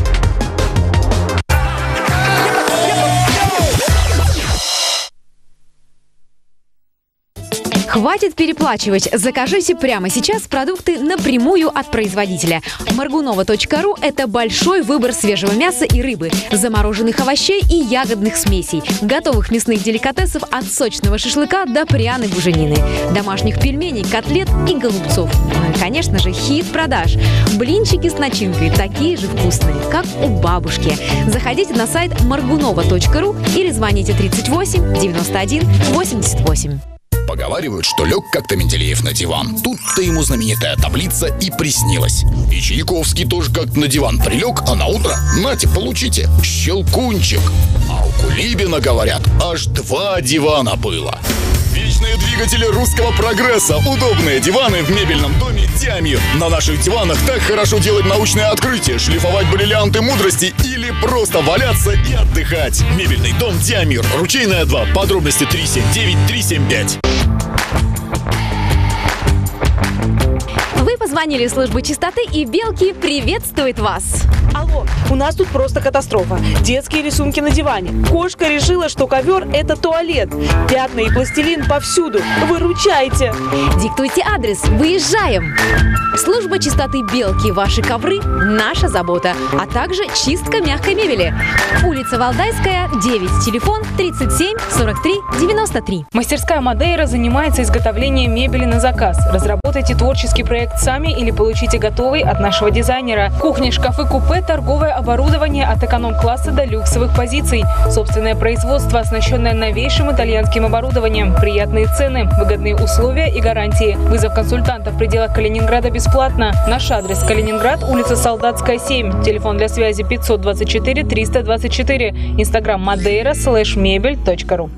Хватит переплачивать. Закажите прямо сейчас продукты напрямую от производителя. Margunova.ru – это большой выбор свежего мяса и рыбы, замороженных овощей и ягодных смесей, готовых мясных деликатесов от сочного шашлыка до пряной буженины, домашних пельменей, котлет и голубцов. Ну и, конечно же, хит продаж – блинчики с начинкой, такие же вкусные, как у бабушки. Заходите на сайт margunova.ru или звоните 38 91 88. Поговаривают, что лег как-то Менделеев на диван. Тут-то ему знаменитая таблица и приснилась. И Чайковский тоже как-то на диван прилег, а на утро, нате, получите, щелкунчик. А у Кулибина, говорят, аж 2 дивана было. Вечные двигатели русского прогресса. Удобные диваны в мебельном доме «Диамир». На наших диванах так хорошо делать научные открытия, шлифовать бриллианты мудрости или просто валяться и отдыхать. Мебельный дом «Диамир». Ручейная 2. Подробности 379-375. Вы позвонили в службу чистоты, и Белки приветствует вас. Алло, у нас тут просто катастрофа. Детские рисунки на диване. Кошка решила, что ковер – это туалет. Пятна и пластилин повсюду. Выручайте. Диктуйте адрес. Выезжаем. Служба чистоты Белки. Ваши ковры – наша забота. А также чистка мягкой мебели. Улица Валдайская, 9. Телефон 37 43 93. Мастерская Мадейра занимается изготовлением мебели на заказ. Разработайте творческий проект сами или получите готовый от нашего дизайнера. Кухни, шкафы, купе, торговое оборудование от эконом-класса до люксовых позиций. Собственное производство, оснащенное новейшим итальянским оборудованием. Приятные цены, выгодные условия и гарантии. Вызов консультанта в пределах Калининграда бесплатно. Наш адрес: Калининград, улица Солдатская, 7. Телефон для связи 524 324. Инстаграм madeira/мебель.ру.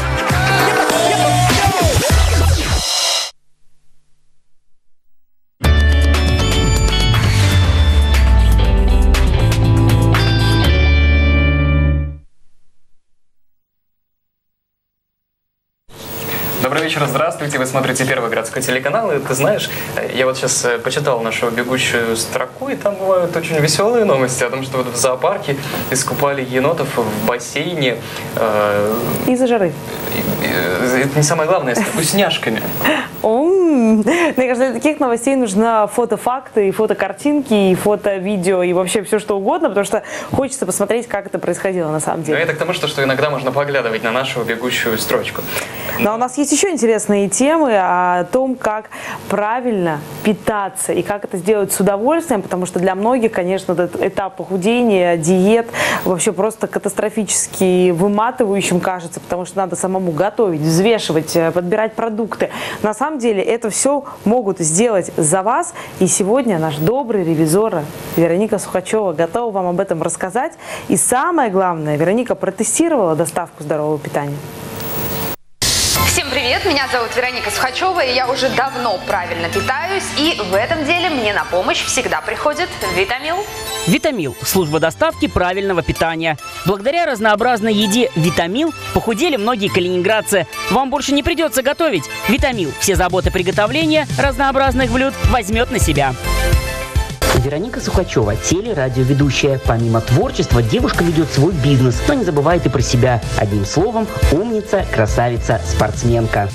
Добрый вечер, здравствуйте. Вы смотрите Первый городской телеканал. И ты знаешь, я вот сейчас почитал нашу бегущую строку, и там бывают очень веселые новости о том, что вот в зоопарке искупали енотов в бассейне. Из-за жары. Это не самое главное, с вкусняшками. Мне кажется, для таких новостей нужны фотофакты, и фотокартинки, и фото-видео, и вообще все что угодно, потому что хочется посмотреть, как это происходило на самом деле. Но это к тому, что иногда можно поглядывать на нашу бегущую строчку. Но у нас есть еще интересные темы о том, как правильно питаться и как это сделать с удовольствием, потому что для многих, конечно, этот этап похудения, диет вообще просто катастрофически выматывающим кажется, потому что надо самому готовить, взвешивать, подбирать продукты. На самом деле это все могут сделать за вас, и сегодня наш добрый ревизор Вероника Сухачева готова вам об этом рассказать. И самое главное, Вероника протестировала доставку здорового питания. Всем привет, меня зовут Вероника Сухачева, и я уже давно правильно питаюсь, и в этом деле мне на помощь всегда приходит Витамил. Витамил – служба доставки правильного питания. Благодаря разнообразной еде Витамил похудели многие калининградцы. Вам больше не придется готовить. Витамил – все заботы приготовления разнообразных блюд возьмет на себя. Вероника Сухачева – телерадиоведущая. Помимо творчества, девушка ведет свой бизнес, но не забывает и про себя. Одним словом, умница, красавица, спортсменка.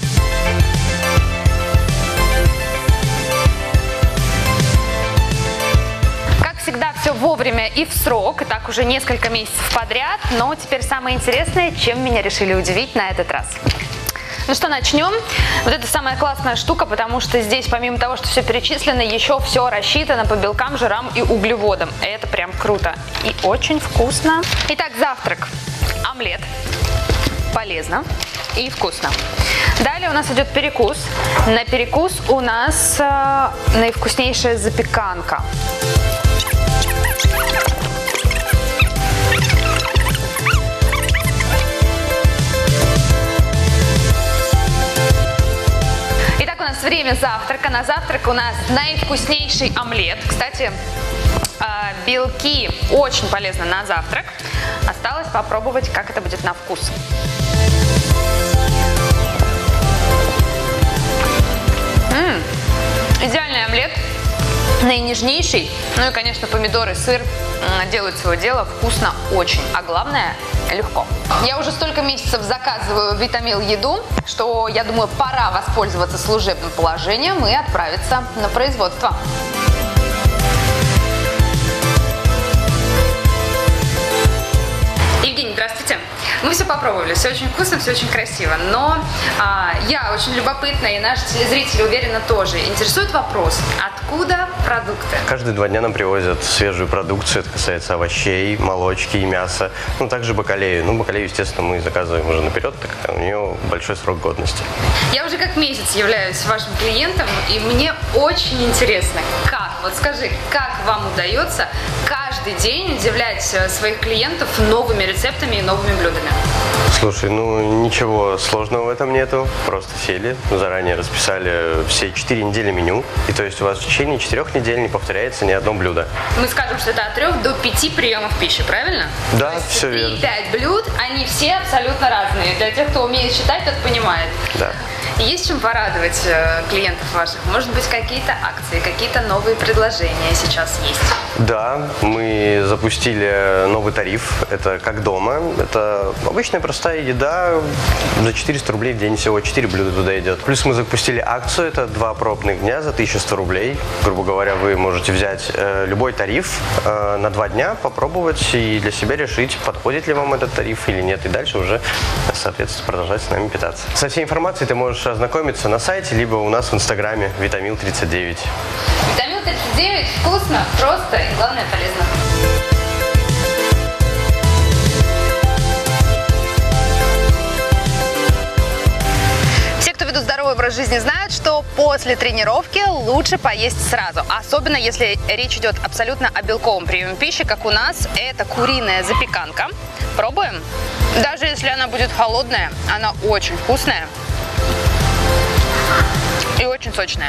Как всегда, все вовремя и в срок, и так уже несколько месяцев подряд. Но теперь самое интересное, чем меня решили удивить на этот раз. Ну что, начнем. Вот это самая классная штука, потому что здесь, помимо того, что все перечислено, еще все рассчитано по белкам, жирам и углеводам. И это прям круто. И очень вкусно. Итак, завтрак. Омлет. Полезно и вкусно. Далее у нас идет перекус. На перекус у нас наивкуснейшая запеканка. Итак, у нас время завтрака. На завтрак у нас наивкуснейший омлет. Кстати, белки очень полезны на завтрак. Осталось попробовать, как это будет на вкус. Идеальный омлет. Наинежнейший. Ну и, конечно, помидоры, сыр делают свое дело. Вкусно очень. А главное, легко. Я уже столько месяцев заказываю Витамил еду, что я думаю, пора воспользоваться служебным положением и отправиться на производство. Евгений, здравствуйте. Мы все попробовали, все очень вкусно, все очень красиво, но я очень любопытна, и наши телезрители, уверена, тоже. Интересует вопрос, Откуда продукты? Каждые 2 дня нам привозят свежую продукцию. Это касается овощей, молочки и мяса. Ну, также бакалею. Ну, бакалею, естественно, мы заказываем уже наперед, так как у нее большой срок годности. Я уже как месяц являюсь вашим клиентом, и мне очень интересно, вот скажи, как вам удается каждый день удивлять своих клиентов новыми рецептами и новыми блюдами? Слушай, ну ничего сложного в этом нету. Просто сели, заранее расписали все 4 недели меню. И то есть у вас в течение 4 недель не повторяется ни одно блюдо. Мы скажем, что это от 3 до 5 приемов пищи, правильно? Да, все верно. 3-5 блюд, они все абсолютно разные. Для тех, кто умеет считать, тот понимает. Да. Есть чем порадовать клиентов ваших? Может быть, какие-то акции, какие-то новые предложения сейчас есть? Да, мы запустили новый тариф. Это как дома. Это обычная простая еда за 400 рублей в день. Всего 4 блюда туда идет. Плюс мы запустили акцию. Это 2 пробных дня за 1100 рублей. Грубо говоря, вы можете взять любой тариф на 2 дня, попробовать и для себя решить, подходит ли вам этот тариф или нет. И дальше уже, соответственно, продолжать с нами питаться. Со всей информацией ты можешь ознакомиться на сайте, либо у нас в инстаграме Витамил39. Витамил39 вкусно, просто и, главное, полезно. Все, кто ведут здоровый образ жизни, знают, что после тренировки лучше поесть сразу. Особенно, если речь идет абсолютно о белковом приеме пищи, как у нас, это куриная запеканка. Пробуем? Даже если она будет холодная, она очень вкусная и очень сочная.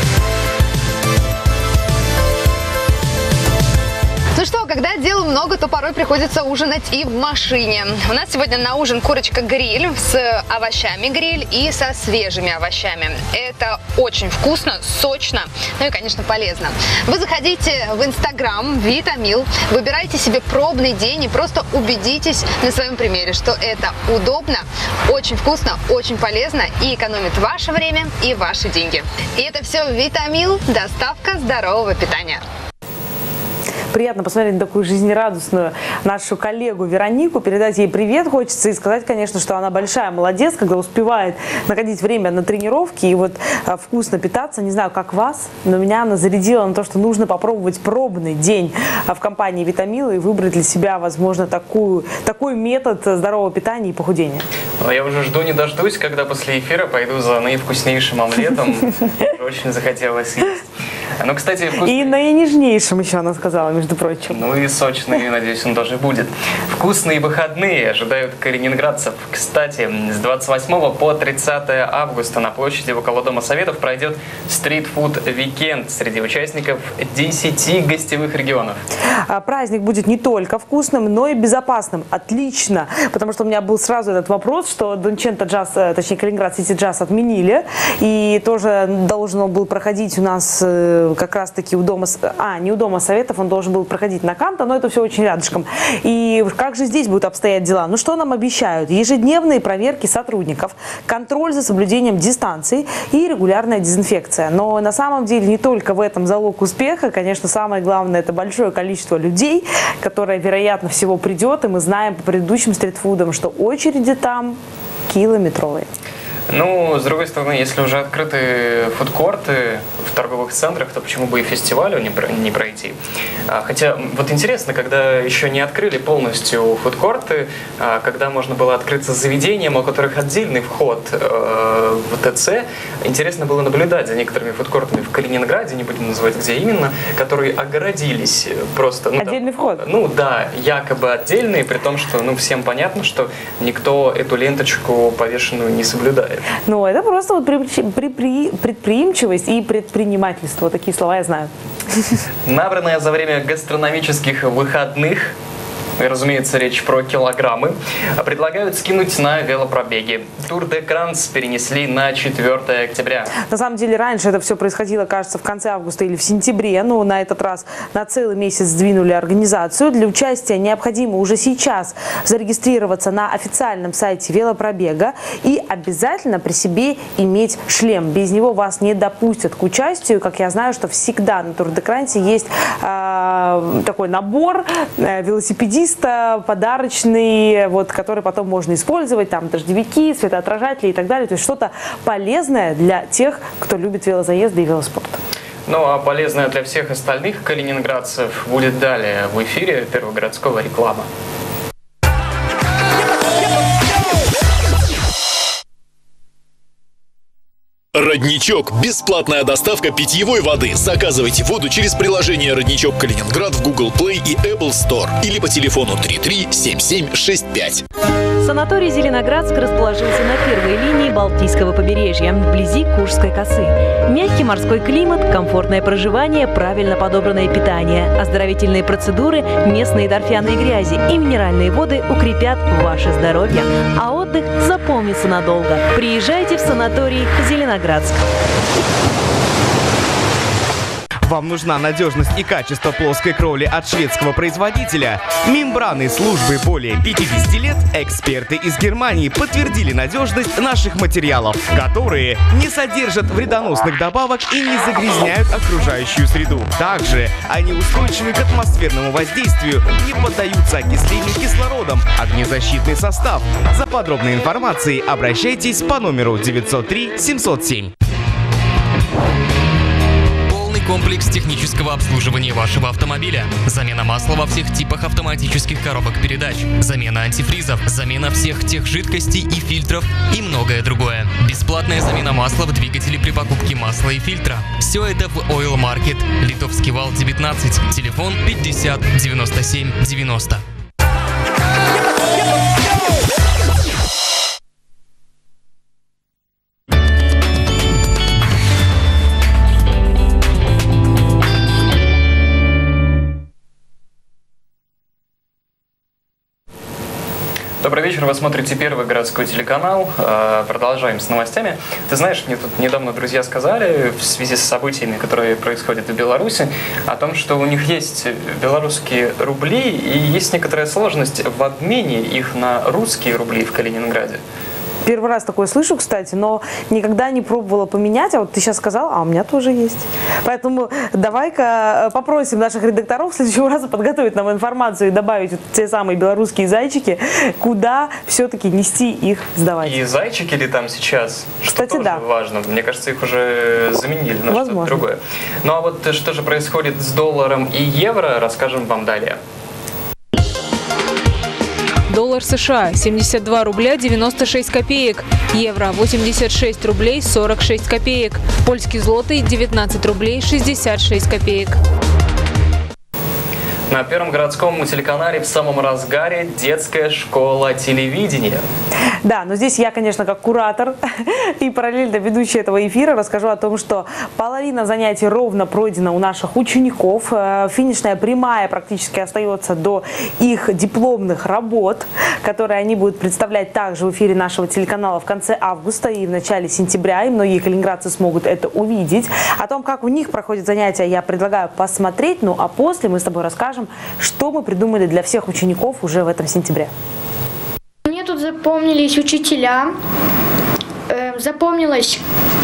Ну что, когда дел много, то порой приходится ужинать и в машине. У нас сегодня на ужин курочка-гриль с овощами гриль и со свежими овощами. Это очень вкусно, сочно, ну и, конечно, полезно. Вы заходите в Инстаграм Витамил, выбирайте себе пробный день и просто убедитесь на своем примере, что это удобно, очень вкусно, очень полезно и экономит ваше время и ваши деньги. И это все Витамил, доставка здорового питания. Приятно посмотреть на такую жизнерадостную нашу коллегу Веронику, передать ей привет хочется и сказать, конечно, что она большая молодец, когда успевает находить время на тренировки и вот вкусно питаться. Не знаю, как вас, но меня она зарядила на то, что нужно попробовать пробный день в компании Витамил и выбрать для себя, возможно, такой метод здорового питания и похудения. Ну, я уже жду не дождусь, когда после эфира пойду за наивкуснейшим омлетом. Очень захотелось есть. Ну, кстати, вкусный... И наинежнейшим еще она сказала, между прочим. Ну и сочный, надеюсь, он тоже будет. Вкусные выходные ожидают калининградцев. Кстати, с 28 по 30 августа на площади около Дома Советов пройдет стритфуд-викенд среди участников 10 гостевых регионов. Праздник будет не только вкусным, но и безопасным. Отлично. Потому что у меня был сразу этот вопрос, что Дончента джаз, точнее Калининград Сити Джаз отменили. И тоже должен был проходить у нас как раз-таки у Дома... не у Дома Советов, он должен был проходить на Канта, но это все очень рядышком. И как же здесь будут обстоять дела? Ну, что нам обещают? Ежедневные проверки сотрудников, контроль за соблюдением дистанции и регулярная дезинфекция. Но на самом деле не только в этом залог успеха. Конечно, самое главное – это большое количество людей, которое, вероятно, всего придет. И мы знаем по предыдущим стритфудам, что очереди там километровые. Ну, с другой стороны, если уже открыты фудкорты в торговых центрах, то почему бы и фестивалю не пройти? Хотя, вот интересно, когда еще не открыли полностью фудкорты, когда можно было открыться заведением, у которых отдельный вход в ТЦ, интересно было наблюдать за некоторыми фудкортами в Калининграде, не будем называть, где именно, которые огородились просто. Ну, отдельный вход? Ну да, якобы отдельный, при том, что всем понятно, что никто эту ленточку повешенную не соблюдает. Ну, это просто вот предприимчивость и предпринимательство. Такие слова я знаю. Набранная за время гастрономических выходных, и, разумеется, речь про килограммы, предлагают скинуть на велопробеге. Тур де Кранс перенесли на 4 октября. На самом деле, раньше это все происходило, кажется, в конце августа или в сентябре. Но на этот раз на целый месяц сдвинули организацию. Для участия необходимо уже сейчас зарегистрироваться на официальном сайте велопробега и обязательно при себе иметь шлем. Без него вас не допустят к участию. Как я знаю, что всегда на Тур де Крансе есть такой набор велосипедистов, подарочный, вот, который потом можно использовать, там дождевики, светоотражатели и так далее. То есть что-то полезное для тех, кто любит велозаезды и велоспорт. Ну а полезная для всех остальных калининградцев будет далее в эфире Первого городского реклама. Родничок. Бесплатная доставка питьевой воды. Заказывайте воду через приложение «Родничок Калининград» в Google Play и Apple Store или по телефону 33-7765. Санаторий «Зеленоградск» расположился на первой линии Балтийского побережья, вблизи Куршской косы. Мягкий морской климат, комфортное проживание, правильно подобранное питание, оздоровительные процедуры, местные торфяные грязи и минеральные воды укрепят ваше здоровье. А отдых запомнится надолго. Приезжайте в санаторий «Зеленоградск». Вам нужна надежность и качество плоской кровли от шведского производителя? Мембраны службы более 50 лет эксперты из Германии подтвердили надежность наших материалов, которые не содержат вредоносных добавок и не загрязняют окружающую среду. Также они устойчивы к атмосферному воздействию, не поддаются окислению кислородом, огнезащитный состав. За подробной информацией обращайтесь по номеру 903 707. Комплекс технического обслуживания вашего автомобиля. Замена масла во всех типах автоматических коробок передач. Замена антифризов. Замена всех тех жидкостей и фильтров и многое другое. Бесплатная замена масла в двигателе при покупке масла и фильтра. Все это в Oil Market. Литовский вал 19. Телефон 50 97 90. Добрый вечер, вы смотрите Первый городской телеканал. Продолжаем с новостями. Ты знаешь, мне тут недавно друзья сказали в связи с событиями, которые происходят в Беларуси, о том, что у них есть белорусские рубли и есть некоторая сложность в обмене их на русские рубли в Калининграде. Первый раз такое слышу, кстати, но никогда не пробовала поменять. А вот ты сейчас сказала, а у меня тоже есть. Поэтому давай-ка попросим наших редакторов в следующем раз подготовить нам информацию и добавить вот те самые белорусские зайчики, куда все-таки нести их сдавать. И зайчики ли там сейчас? Кстати, что да. Тоже важно. Мне кажется, их уже заменили на что-то другое. Ну а вот что же происходит с долларом и евро, расскажем вам далее. Доллар США 72 рубля 96 копеек. Евро 86 рублей 46 копеек. Польский злотый 19 рублей 66 копеек. На Первом городском телеканале в самом разгаре детская школа телевидения. Да, но здесь я, конечно, как куратор и параллельно ведущая этого эфира расскажу о том, что половина занятий ровно пройдена у наших учеников. Финишная прямая практически остается до их дипломных работ, которые они будут представлять также в эфире нашего телеканала в конце августа и в начале сентября. И многие калининградцы смогут это увидеть. О том, как у них проходят занятия, я предлагаю посмотреть. Ну а после мы с тобой расскажем, что мы придумали для всех учеников уже в этом сентябре. Мне тут запомнились учителя, запомнилось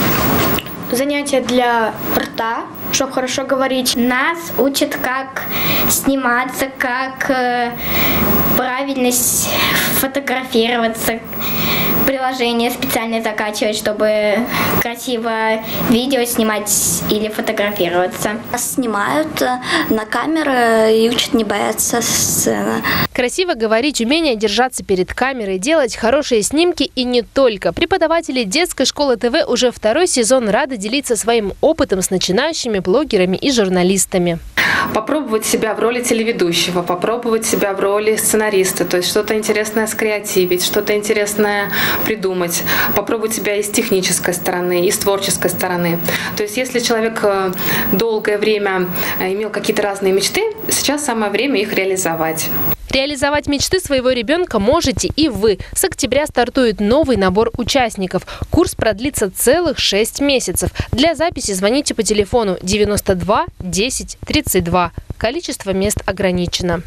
занятие для рта, чтобы хорошо говорить. Нас учат, как сниматься, как правильно фотографироваться. Приложение специально закачивать, чтобы красиво видео снимать или фотографироваться. Снимают на камеру и учат не бояться сцены. Красиво говорить, умение держаться перед камерой, делать хорошие снимки и не только. Преподаватели детской школы ТВ уже второй сезон рады делиться своим опытом с начинающими блогерами и журналистами. Попробовать себя в роли телеведущего, попробовать себя в роли сценариста, то есть что-то интересное скреативить, что-то интересное придумать, попробовать себя и с технической стороны, и с творческой стороны. То есть если человек долгое время имел какие-то разные мечты, сейчас самое время их реализовать. Реализовать мечты своего ребенка можете и вы. С октября стартует новый набор участников. Курс продлится целых 6 месяцев. Для записи звоните по телефону 92 10 32. Количество мест ограничено.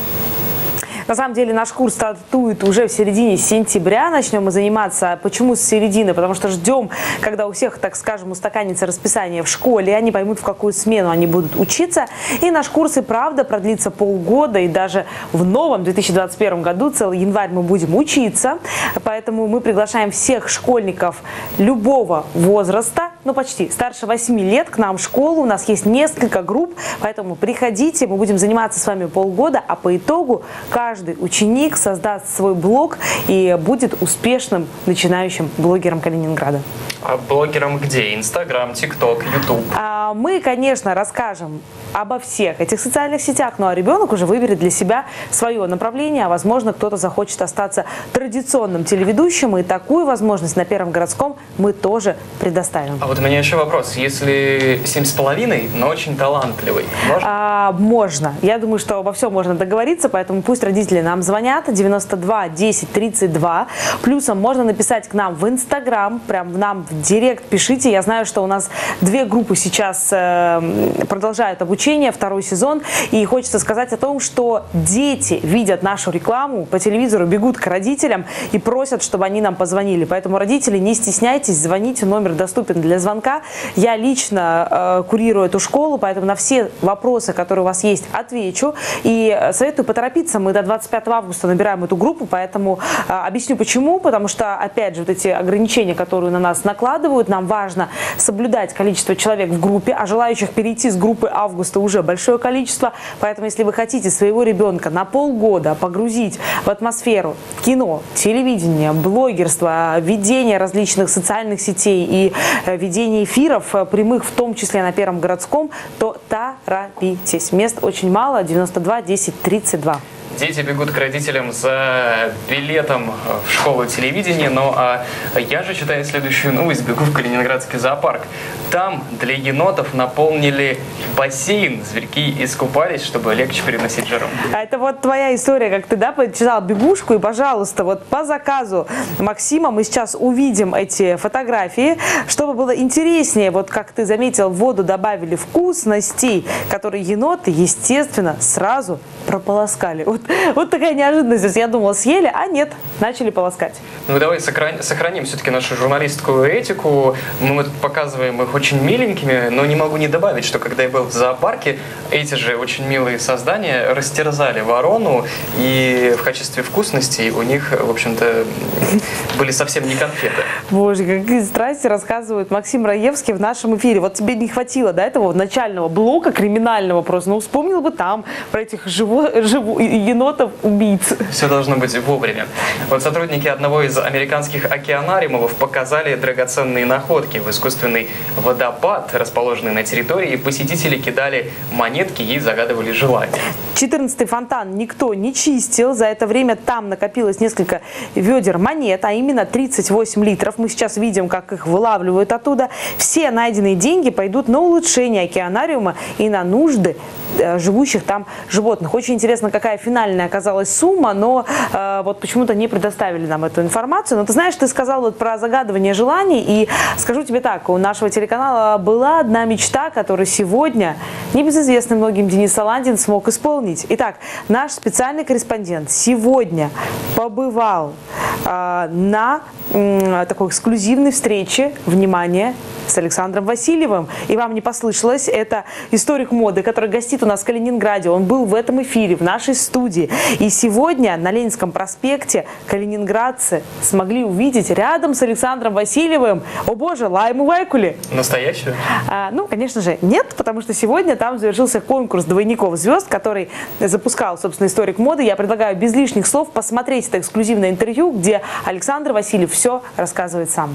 На самом деле наш курс стартует уже в середине сентября. Начнем мы заниматься. Почему с середины? Потому что ждем, когда у всех, так скажем, устаканится расписание в школе. Они поймут, в какую смену они будут учиться. И наш курс и правда продлится полгода. И даже в новом 2021 году, целый январь, мы будем учиться. Поэтому мы приглашаем всех школьников любого возраста, ну почти, старше 8 лет к нам в школу. У нас есть несколько групп, поэтому приходите, мы будем заниматься с вами полгода, а по итогу каждый ученик создаст свой блог и будет успешным начинающим блогером Калининграда. А блогером где? Инстаграм, ТикТок, Ютуб? Мы, конечно, расскажем обо всех этих социальных сетях, ну а ребенок уже выберет для себя свое направление, а возможно кто-то захочет остаться традиционным телеведущим, и такую возможность на Первом городском мы тоже предоставим. А вот у меня еще вопрос. Если 7,5, но очень талантливый, можно? Можно. Я думаю, что обо всем можно договориться, поэтому пусть родители нам звонят 92 10 32. Плюсом можно написать к нам в Инстаграм, прям нам в директ пишите. Я знаю, что у нас 2 группы сейчас продолжают обучение, 2-й сезон. И хочется сказать о том, что дети видят нашу рекламу по телевизору, бегут к родителям и просят, чтобы они нам позвонили. Поэтому, родители, не стесняйтесь, звоните, номер доступен для звонка. Я лично курирую эту школу, поэтому на все вопросы, которые у вас есть, отвечу. И советую поторопиться. Мы до 25 августа набираем эту группу, поэтому объясню почему. Потому что, опять же, вот эти ограничения, которые на нас накладывают, нам важно соблюдать количество человек в группе, а желающих перейти с группы августа уже большое количество. Поэтому, если вы хотите своего ребенка на полгода погрузить в атмосферу кино, телевидения, блогерства, ведения различных социальных сетей и ведения эфиров прямых, в том числе на Первом городском, то торопитесь. Мест очень мало, 92 10 32. Дети бегут к родителям за билетом в школу телевидения, но я же, читая следующую новость, бегу в Калининградский зоопарк. Там для енотов наполнили бассейн. Зверьки искупались, чтобы легче переносить жару. А это вот твоя история, как ты, да, почитал бегушку, и, пожалуйста, вот по заказу Максима мы сейчас увидим эти фотографии, чтобы было интереснее. Вот как ты заметил, в воду добавили вкусностей, которые еноты, естественно, сразу прополоскали. Вот такая неожиданность. Я думала, съели, а нет, начали полоскать. Ну давай сохраним все-таки нашу журналистскую этику. Мы тут показываем их очень миленькими, но не могу не добавить, что когда я был в зоопарке, эти же очень милые создания растерзали ворону, и в качестве вкусностей у них, в общем-то, были совсем не конфеты. Боже, какие страсти рассказывает Максим Раевский в нашем эфире. Вот тебе не хватило, да, этого начального блока криминального просто. Ну, вспомнил бы там про этих енотов-убийц. Все должно быть вовремя. Вот сотрудники одного из американских океанариумов показали драгоценные находки в искусственный водопад, расположенный на территории. Посетители кидали монетки и загадывали желания. 14-й фонтан никто не чистил. За это время там накопилось несколько ведер монет, а именно 38 литров. Мы сейчас видим, как их вылавливают оттуда. Все найденные деньги пойдут на улучшение океанариума и на нужды живущих там животных. Очень интересно, какая финальная оказалась сумма, но вот почему-то не предоставили нам эту информацию. Но ты знаешь, ты сказал вот про загадывание желаний, и скажу тебе так, у нашего телеканала была одна мечта, которую сегодня небезызвестный многим Денис Саландин смог исполнить. Итак, наш специальный корреспондент сегодня побывал на такой эксклюзивной встрече, внимание, с Александром Васильевым. И вам не послышалось, это историк моды, который гостит у нас в Калининграде. Он был в этом эфире, в нашей студии. И сегодня на Ленинском проспекте калининградцы смогли увидеть рядом с Александром Васильевым, о боже, Лайму Вайкули. Настоящую? Ну, конечно же, нет, потому что сегодня там завершился конкурс двойников звезд, который запускал, собственно, историк моды. Я предлагаю без лишних слов посмотреть это эксклюзивное интервью, где Александр Васильев все рассказывает сам.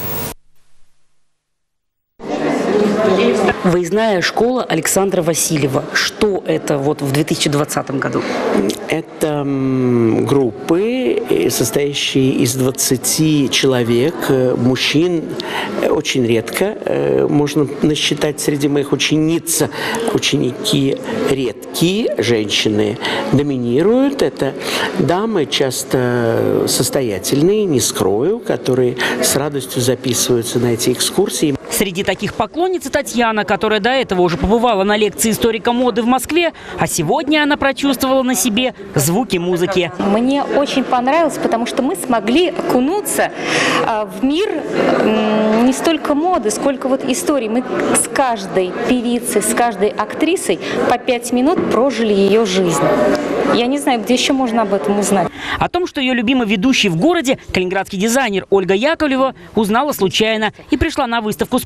Выездная школа Александра Васильева. Что это вот в 2020 году? Это группы, состоящие из 20 человек, мужчин. Очень редко можно насчитать среди моих учениц. Ученики редкие, женщины доминируют. Это дамы, часто состоятельные, не скрою, которые с радостью записываются на эти экскурсии. Среди таких поклонниц Татьяна, которая до этого уже побывала на лекции историка моды в Москве, а сегодня она прочувствовала на себе звуки музыки. Мне очень понравилось, потому что мы смогли окунуться в мир не столько моды, сколько вот истории. Мы с каждой певицей, с каждой актрисой по 5 минут прожили ее жизнь. Я не знаю, где еще можно об этом узнать. О том, что ее любимый ведущий в городе, калининградский дизайнер Ольга Яковлева, узнала случайно и пришла на выставку с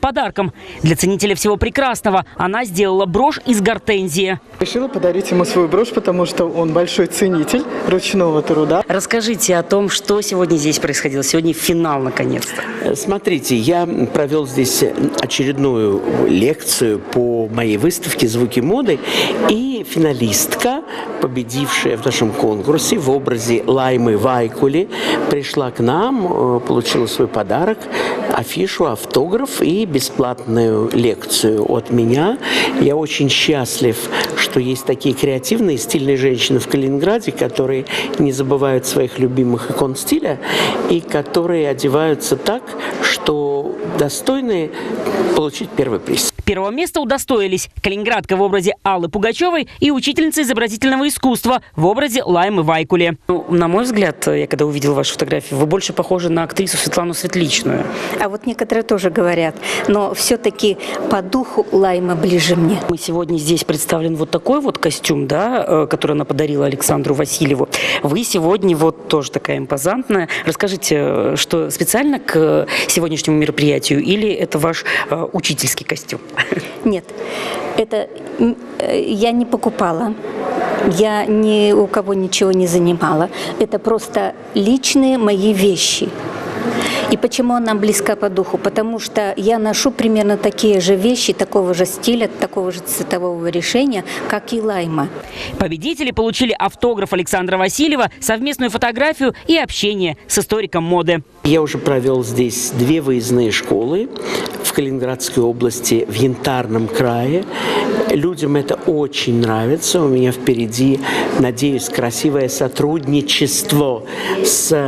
подарком. Для ценителя всего прекрасного она сделала брошь из гортензии. Решила подарить ему свою брошь, потому что он большой ценитель ручного труда. Расскажите о том, что сегодня здесь происходило. Сегодня финал, наконец-то. Смотрите, я провел здесь очередную лекцию по моей выставке «Звуки моды». И финалистка, победившая в нашем конкурсе в образе Лаймы Вайкули, пришла к нам, получила свой подарок, афишу, автограф и бесплатную лекцию от меня. Я очень счастлив, что есть такие креативные, стильные женщины в Калининграде, которые не забывают своих любимых икон стиля и которые одеваются так, что достойны получить первый приз. Первого места удостоились калининградка в образе Аллы Пугачевой и учительница изобразительного искусства в образе Лаймы Вайкули. Ну, на мой взгляд, я когда увидела вашу фотографию, вы больше похожи на актрису Светлану Светличную. А вот некоторые тоже говорят, но все-таки по духу Лайма ближе мне. Мы сегодня здесь представлен вот такой вот костюм, да, который она подарила Александру Васильеву. Вы сегодня вот тоже такая импозантная. Расскажите, что специально к сегодняшнему мероприятию или это ваш учительский костюм? Нет, это я не покупала. Я ни у кого ничего не занимала. Это просто личные мои вещи. И почему она близка по духу? Потому что я ношу примерно такие же вещи, такого же стиля, такого же цветового решения, как и Лайма. Победители получили автограф Александра Васильева, совместную фотографию и общение с историком моды. Я уже провел здесь 2 выездные школы в Калининградской области, в Янтарном крае. Людям это очень нравится. У меня впереди, надеюсь, красивое сотрудничество с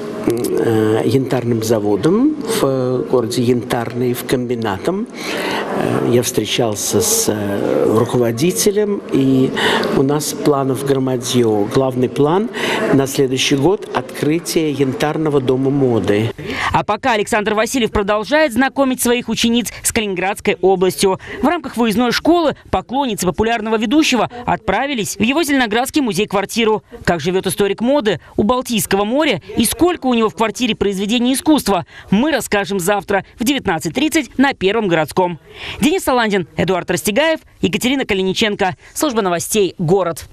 янтарным заводом в городе Янтарный, в комбинатом. Я встречался с руководителем, и у нас планов громадье. Главный план на следующий год – открытие Янтарного дома моды. А пока Александр Васильев продолжает знакомить своих учениц с Калининградской областью. В рамках выездной школы поклонницы популярного ведущего отправились в его Зеленоградский музей-квартиру. Как живет историк моды у Балтийского моря и сколько у него в квартире произведений искусства, мы расскажем завтра в 19:30 на Первом городском. Денис Саландин, Эдуард Растегаев, Екатерина Калиниченко. Служба новостей «Город».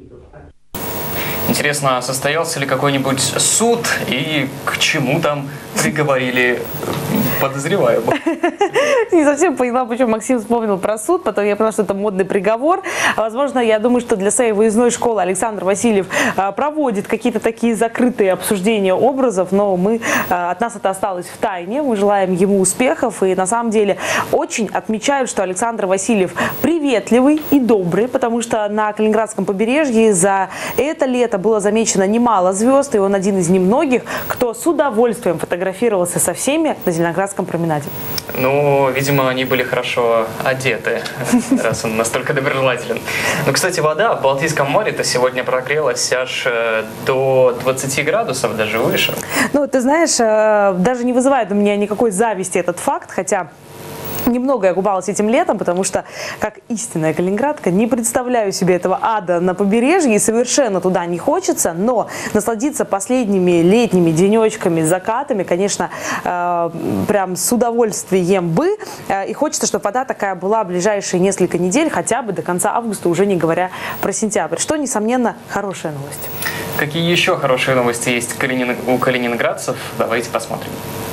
Интересно, состоялся ли какой-нибудь суд и к чему там приговорили подозреваемого? Не совсем поняла, почему Максим вспомнил про суд, потом я поняла, что это модный приговор. Возможно, я думаю, что для своей выездной школы Александр Васильев проводит какие-то такие закрытые обсуждения образов, но от нас это осталось в тайне. Мы желаем ему успехов, и на самом деле очень отмечают, что Александр Васильев приветливый и добрый, потому что на Калининградском побережье за это лето было замечено немало звезд, и он один из немногих, кто с удовольствием фотографировался со всеми на Зеленоградском променаде. Ну, видимо, они были хорошо одеты, раз он настолько доброжелателен. Ну, кстати, вода в Балтийском море-то сегодня прогрелась аж до 20 градусов, даже выше. Ну, ты знаешь, даже не вызывает у меня никакой зависти этот факт, хотя немного я купалась этим летом, потому что, как истинная калининградка, не представляю себе этого ада на побережье и совершенно туда не хочется, но насладиться последними летними денечками, закатами, конечно, прям с удовольствием бы. И хочется, чтобы вода такая была в ближайшие несколько недель, хотя бы до конца августа, уже не говоря про сентябрь, что, несомненно, хорошая новость. Какие еще хорошие новости есть у калининградцев? Давайте посмотрим.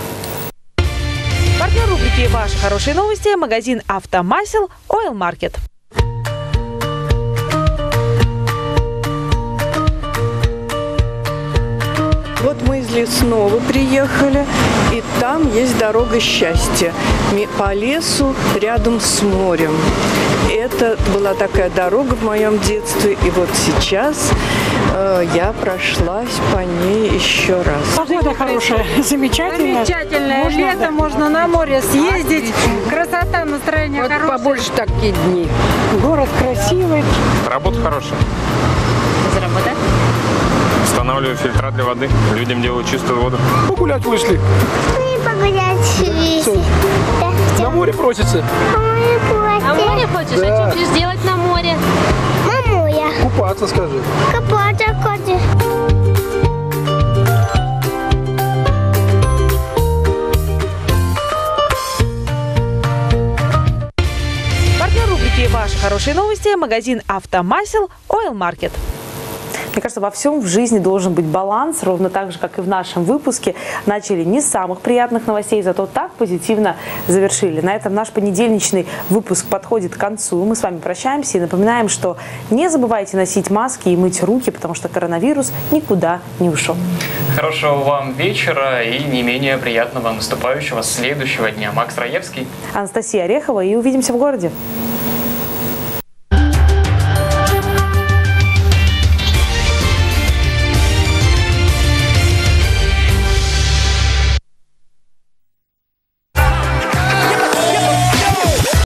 Партнер рубрики «Ваши хорошие новости» – магазин «Автомасел» Oil Market. Вот мы из Лесного приехали, и там есть дорога счастья по лесу рядом с морем. Это была такая дорога в моем детстве, и вот сейчас я прошлась по ней еще раз. Погода хорошая, замечательная. Замечательное. Летом можно на море съездить. Красота, настроение вот хорошее. Побольше такие дни. Город красивый. Работа хорошая. За работа? Устанавливаю фильтра для воды. Людям делаю чистую воду. Погулять вышли. Мы погулять вышли. На море просится. На море хочешь? Да. А что будешь делать на море? На море. Купаться, скажи. Купаться, скажи. Хорошие новости. Магазин «Автомасел» Oil Market. Мне кажется, во всем в жизни должен быть баланс, ровно так же, как и в нашем выпуске. Начали не с самых приятных новостей, зато так позитивно завершили. На этом наш понедельничный выпуск подходит к концу. Мы с вами прощаемся и напоминаем, что не забывайте носить маски и мыть руки, потому что коронавирус никуда не ушел. Хорошего вам вечера и не менее приятного наступающего следующего дня. Макс Раевский. Анастасия Орехова, и увидимся в городе.